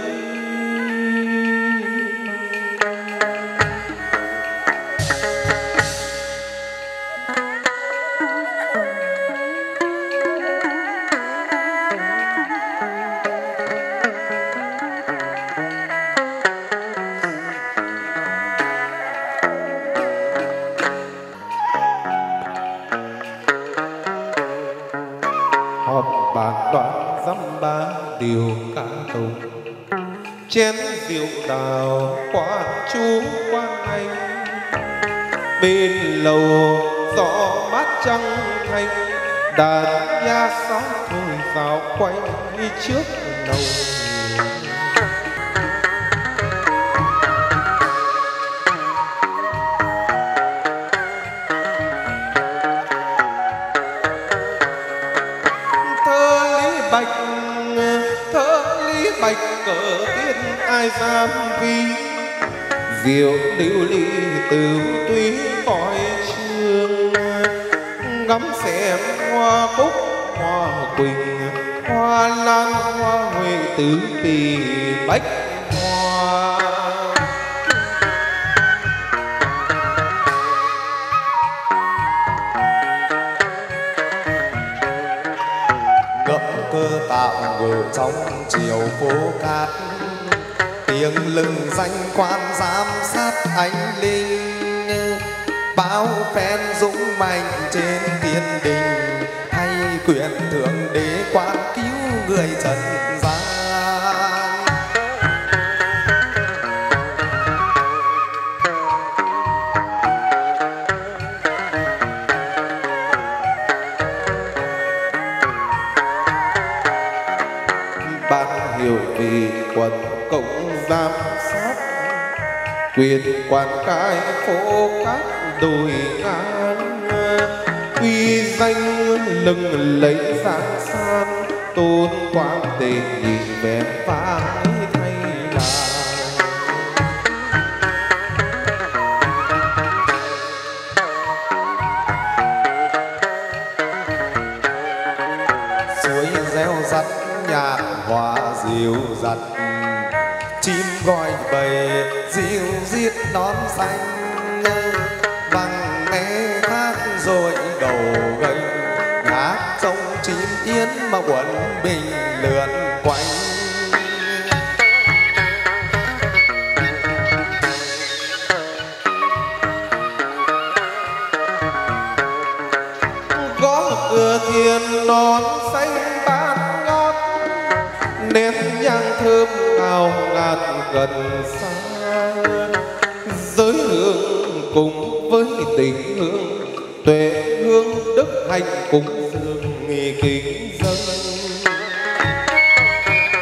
Họp bàn đoạn dăm ba điều ca tụng, chén rượu đào quan chú quan anh, bên lầu gió mát trăng thanh, đàn nha sóng thôi rào quanh trước nầu. Thơ lý bạch cờ tiên ai dám vi, diệu lưu ly từ túy cõi trường, ngắm xem hoa cúc hoa quỳnh, hoa lan hoa huệ tứ kỳ bách hoa. Cơ tạo ngự trong chiều phố cát, tiếng lừng danh quan giám sát anh linh, bao phen dũng mạnh trên thiên đình, hay quyền thượng đế quan cứu người trần gian. Ban hiểu vì quận cộng giám sát, quyền quan cái phố các đồi ngang, uy danh lừng lấy giang san, tôn quang tình nhị vẻ phái thay làng. Suối reo rắt nhạc hòa dịu dặt, chim gọi bầy dịu giết nón xanh, vang nghe hát rồi đầu gầy, hát trong chim yên mà quần bình lượn quanh. Có cửa thiên nón xanh bát ngát, nén nhang thơm ngào ngạt gần xa, giới hương cùng với tình hương, tuệ hương đức hạnh cùng dường nghi kính dâng.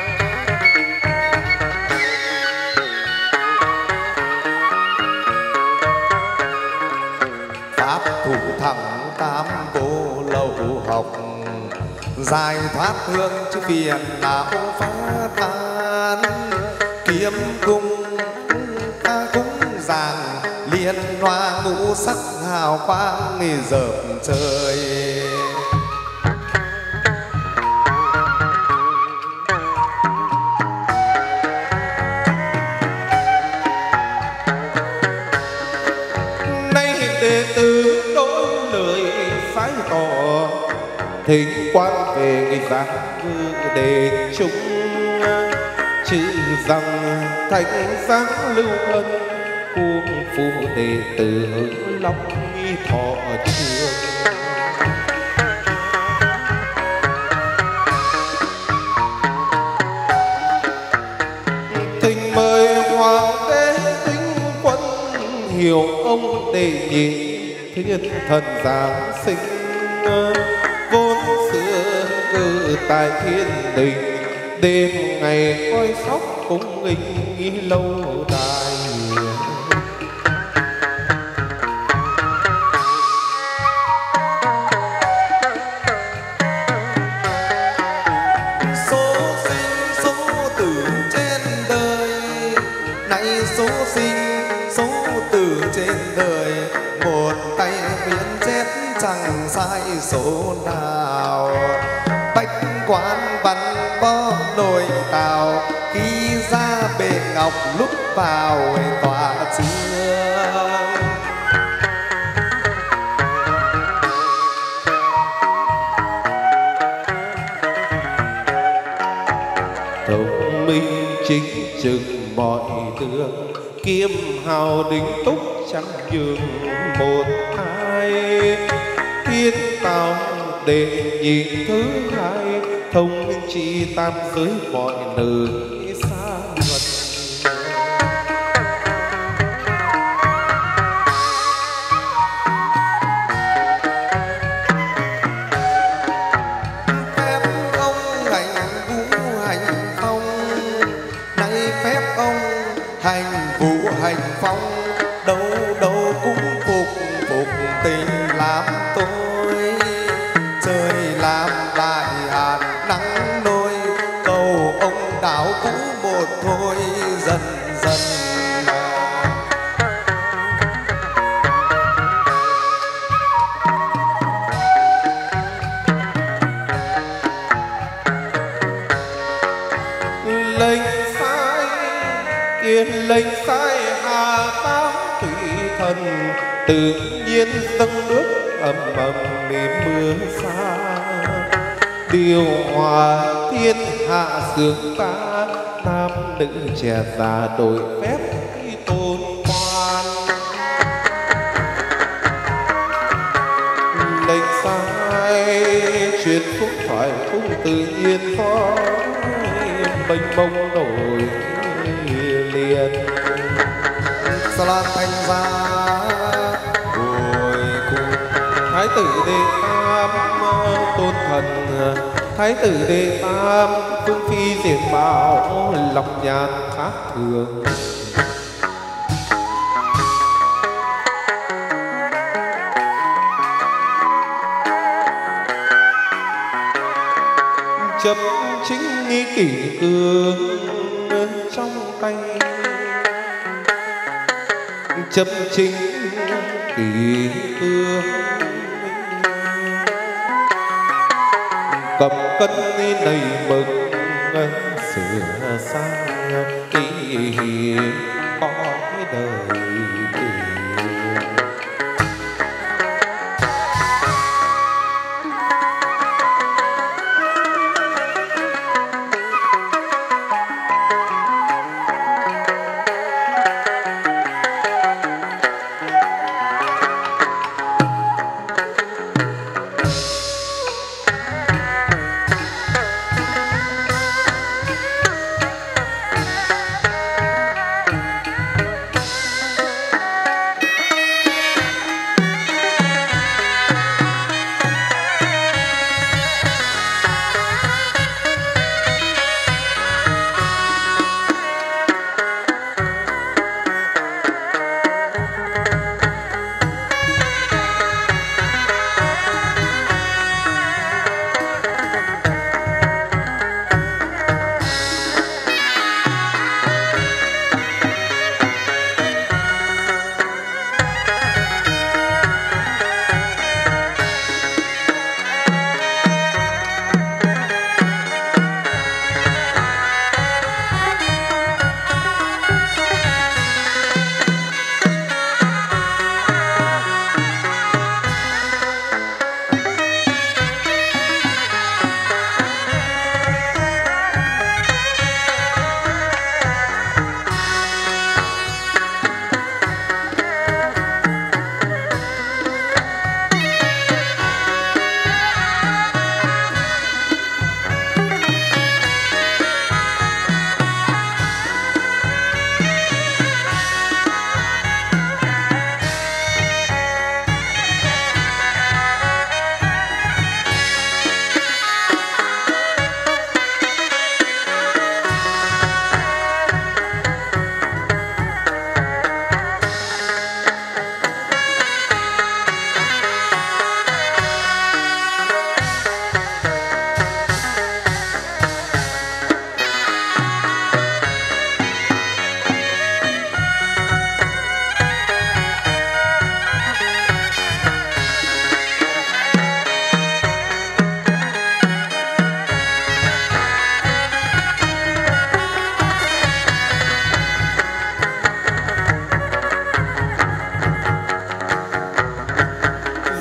thủ thẳng tám vô lậu học, giải thoát hương chứ phiền não phá tan. Kiếm cung ta cũng giảng liên hoa ngũ sắc hào quang dợp trời. Thính quan về người giang vương đề chúng, chữ rằng thánh giáng lưu ân cuồng phu đệ tử long nghi thọ trường. Thỉnh mời hoàng đế Thính Quân, hiểu ông đệ nhị thiên thần giáng sinh. Vốn xưa cư tại thiên đình, đêm ngày coi sóc cung nghinh lâu đài. Số sinh số tử trên đời, này số sinh số tử trên đời, một tay miễn chết chẳng sai số nào. Bách quan văn võ nội tào, khi ra bề ngọc lúc vào tòa chương. Thông minh chính trực mọi đường, kiếm hào đính túc chẳng nhường một ai. Thiên tào đệ nhị thứ hai, thông trị tam giới mọi nơi xa gần. Phép ông hành vũ hành phong, nay phép ông hành vũ hành phong, đâu đâu cũng phục tình làm tôi. Trời làm đại hạn nắng nôi, cầu ông đảo cũ một thôi dần dần. Lệnh sai kiên lệnh sai hà tám thủy thần, tự nhiên dâng nước ầm ầm mưa xa. Điều hòa thiên hạ sướng ta, nam nữ trẻ già đổi phép tôn quan. Lệnh sai truyền phúc thoại cũng tự nhiên có mênh mông nổi liền. Sa lan thanh gia hồi cùng Thái tử đệ tam tôn thần, thái tử đệ tam phương phi diện mạo, lòng nhàn khác thường. Chấp chính nghi kỷ cương trong tay, chấp chính kỷ cương cầm cân đầy mực, sửa sang kỳ có đời.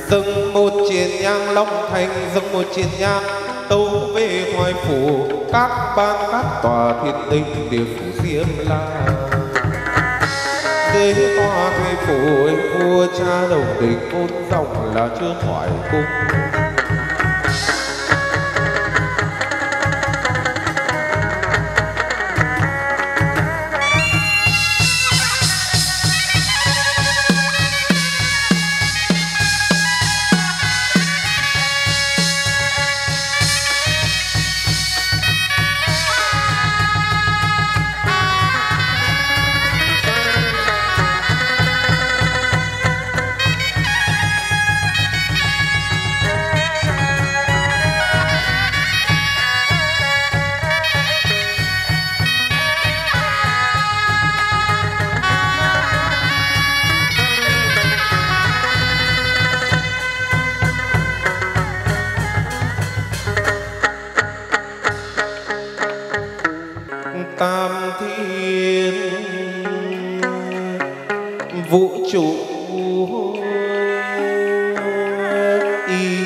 dâng một chiến nhang Long Thành, dâng một chiến nhang tâu về hoài phủ các ban các tòa thiên tinh địa phủ Diêm La. Dưới tòa thuê phủ vua cha đầu đình ôn dòng là chưa thoại cung. Tam thiên vũ trụ ý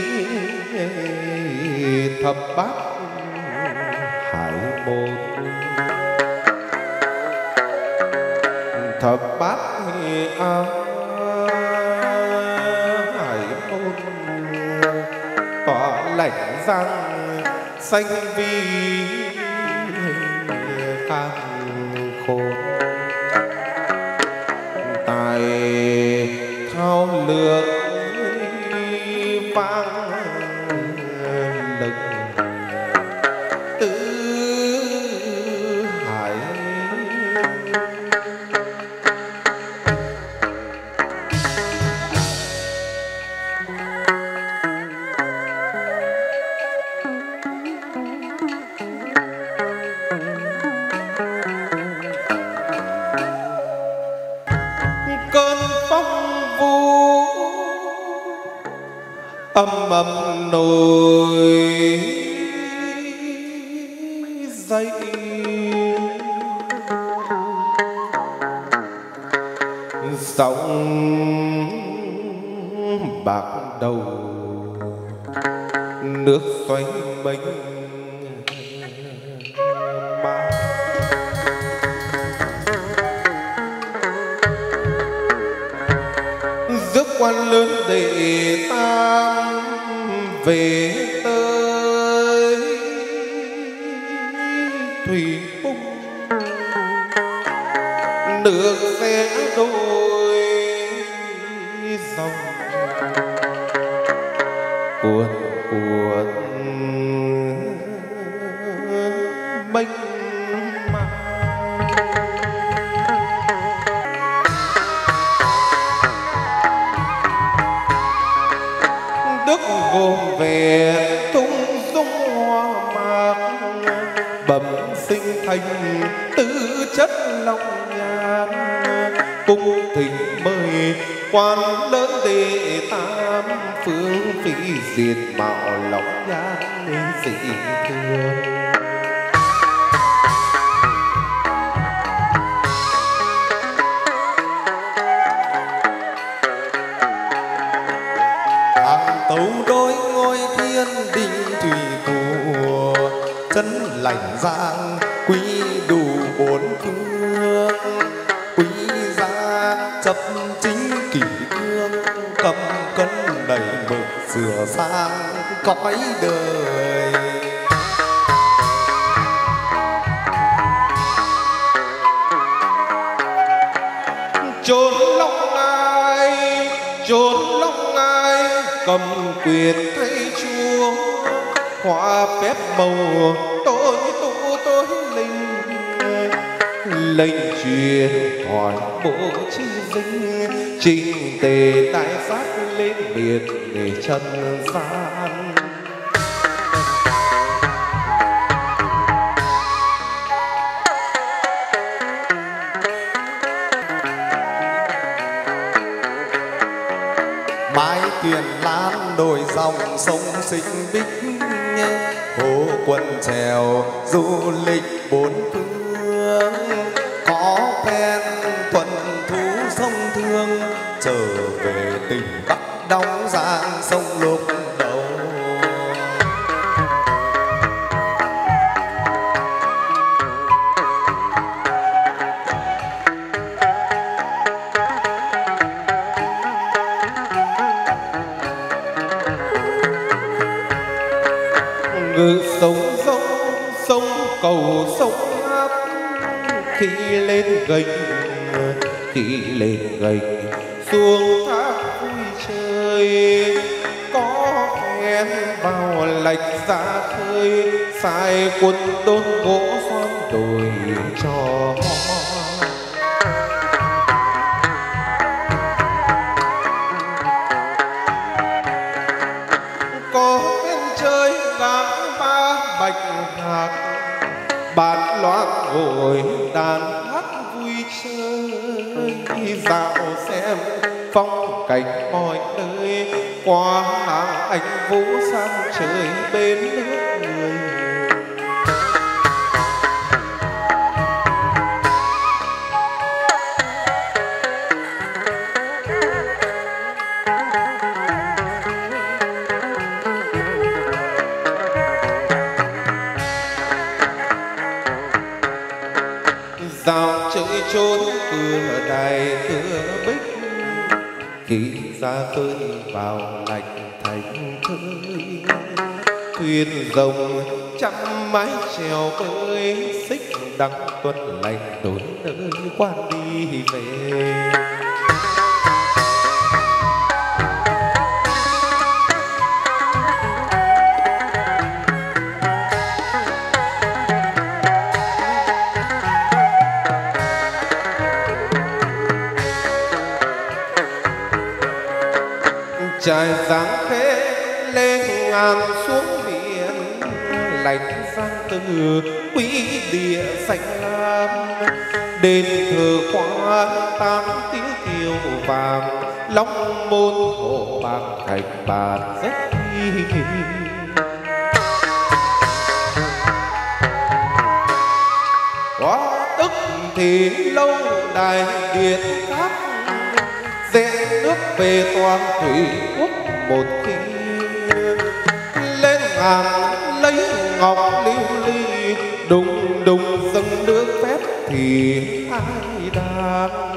thập bát hải môn, thập bát hải môn tỏa lãnh giang xanh vi khôn. Tài thao lược vang lừng tứ hải. Cơn phong vũ âm ầm nổi dậy, sóng bạc đầu nước xoáy mênh mang. Rước quan lớn đệ tam về tới thủy cung, nước sẽ đôi dòng cuồn cuộn mênh mang. Đức gồm về tung dung hoa mạc, bẩm sinh thành tứ chất long nhan. Cung thỉnh mời quan lớn đệ tam, phương phí diện mạo long nhan dị thường. tấu đôi ngôi thiên đình thủy phù, chân lành giang quý đủ bốn phương. Quý gia chấp chính kỷ cương, cầm cân đầy mực sửa sang cõi đời. Chốn Long Ngai cầm quyền thay chúa, hóa phép màu tôi tu tôi lệnh truyền hỏi bộ chư dinh, trình tề đại phát lên biệt để trần gian. Mái thuyền lan đồi dòng sông Sinh Bích, hồ quân trèo du lịch bốn phương. Có phen thuần thú sông Thương, trở về tỉnh Bắc đóng dạng sông lúc đầu. Ngự sông sông sông cầu sông áp, khi lên gành xuống thác vui chơi, có hẹn vào lạch ra khơi, sai quân đôn gỗ xoan đồi cho có bên chơi gã ba bạch hạc, bàn loạn ngồi đàn hát vui chơi, dạo xem phong cảnh mọi nơi, qua hàng anh vũ sang trời bên nước người. Dạo chơi trốn cửa đài cửa bích, khi ra khơi vào lạch thành thơi, thuyền rồng trăm mái chèo bơi, xích đăng tuần lành đổi nơi quan đi về. Trải dáng thế lên ngàn xuống biển, lạnh sang từ quý địa xanh lam, đền thờ khoa tám tiếng kiều vàng, long môn hộ bạc thành bàn rất có tức thì lâu đài điện tháp, rẽ nước về toàn thủy quốc một khi, lên ngàn lấy ngọc lưu ly, đùng đùng dâng nước phép thì ai đang.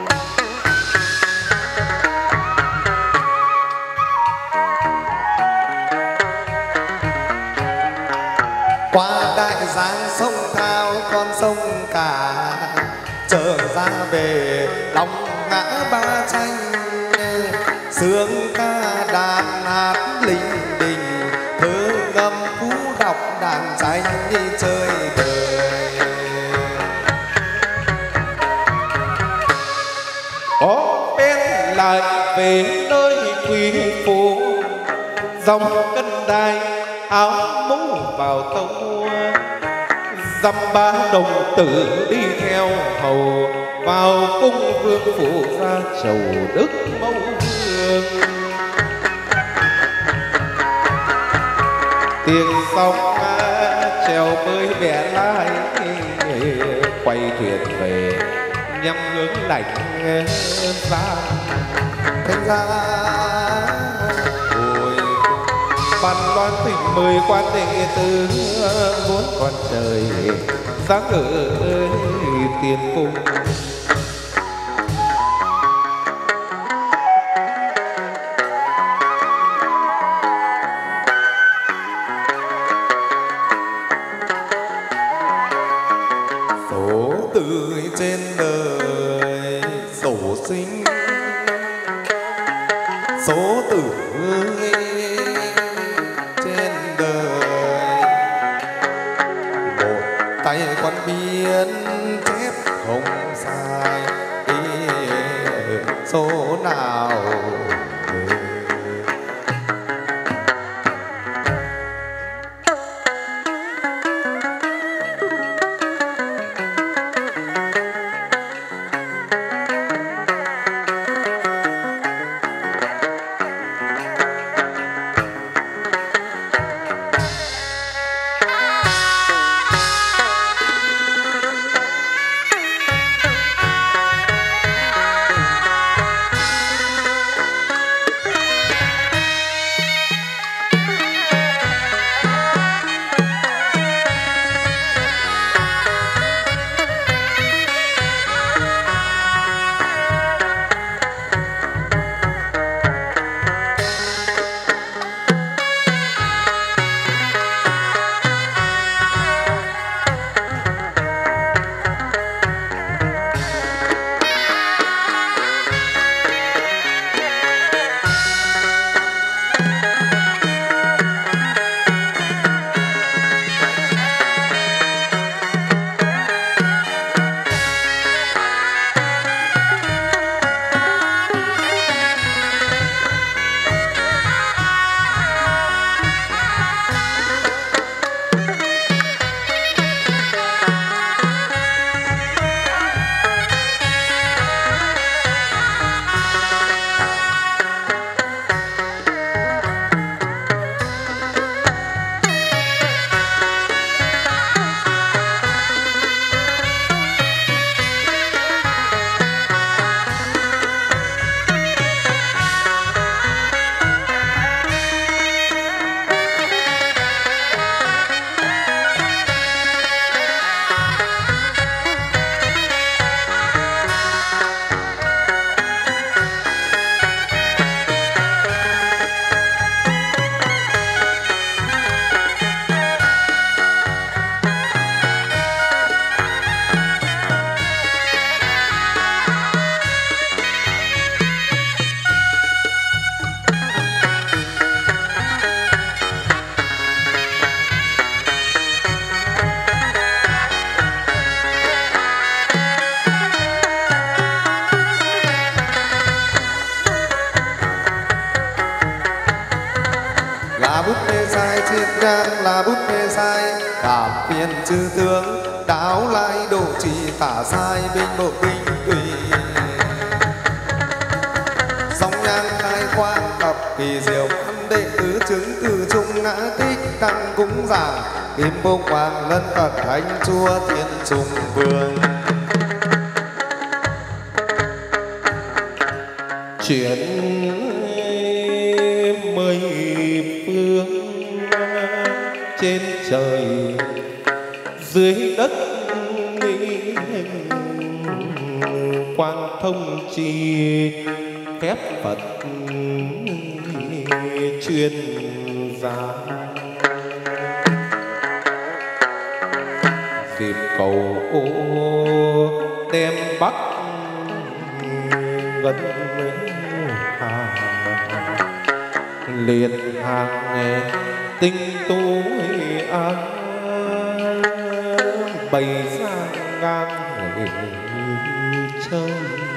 Qua đại giang sông Thao con sông cả, trở ra về đóng ngã ba tranh, sướng ca đàn hát linh đình, thơ ngâm cú đọc đàn tranh đi chơi đời. Có bên lại về nơi quý phố, dòng cân đai áo mũ vào tâu, dăm ba đồng tử đi theo hầu, vào cung vương phủ ra chầu đức mẫu vương. Tiếng sóng trèo bơi bẻ lái, quay thuyền về nhằm hướng lạnh ra. Thành ra ôi ban loan tình mời quan đệ tử, muốn con trời sáng ở tiền cung. số tử trên đời sổ sinh, số tử trên đời, một tay con biên chép không sai, số nào sai chiết nhang là bút phê sai cảm phiền chư tướng đáo lại độ trì tả sai binh bộ binh tùy song nhang khai quang tập kỳ diệu ăn đệ tứ chứng từ trung ngã tích tăng cúng giảng kim bông hoàng lân phật thánh chúa thiên trùng vương chuyển mây phương trên trời dưới đất quang thông chi phép Phật chuyên gia dịp cầu ô đem bắc ngân hà liệt hàng tinh tú an bày ra ngang chơi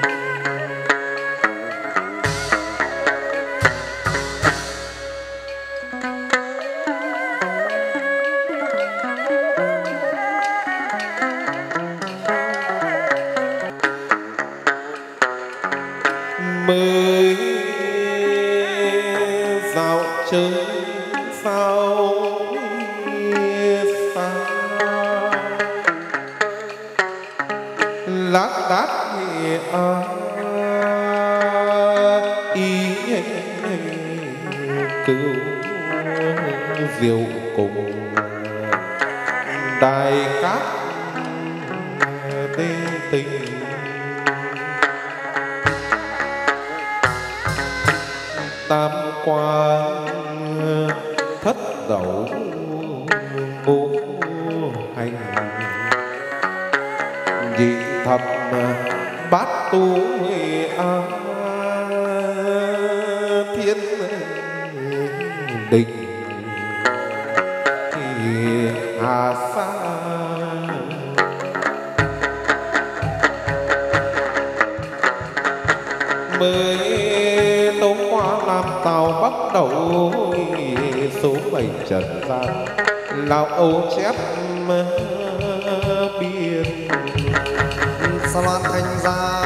mới dạo chơi sao xa lác đác ý cứu diệu cùng đài cát tê tình tam quan thất đẩu ngũ hành nhị thập bát tu thiên định hà sa mới tấu qua làm tàu bắt đầu số 7 trần gian lão âu chép biên sa loan thanh gia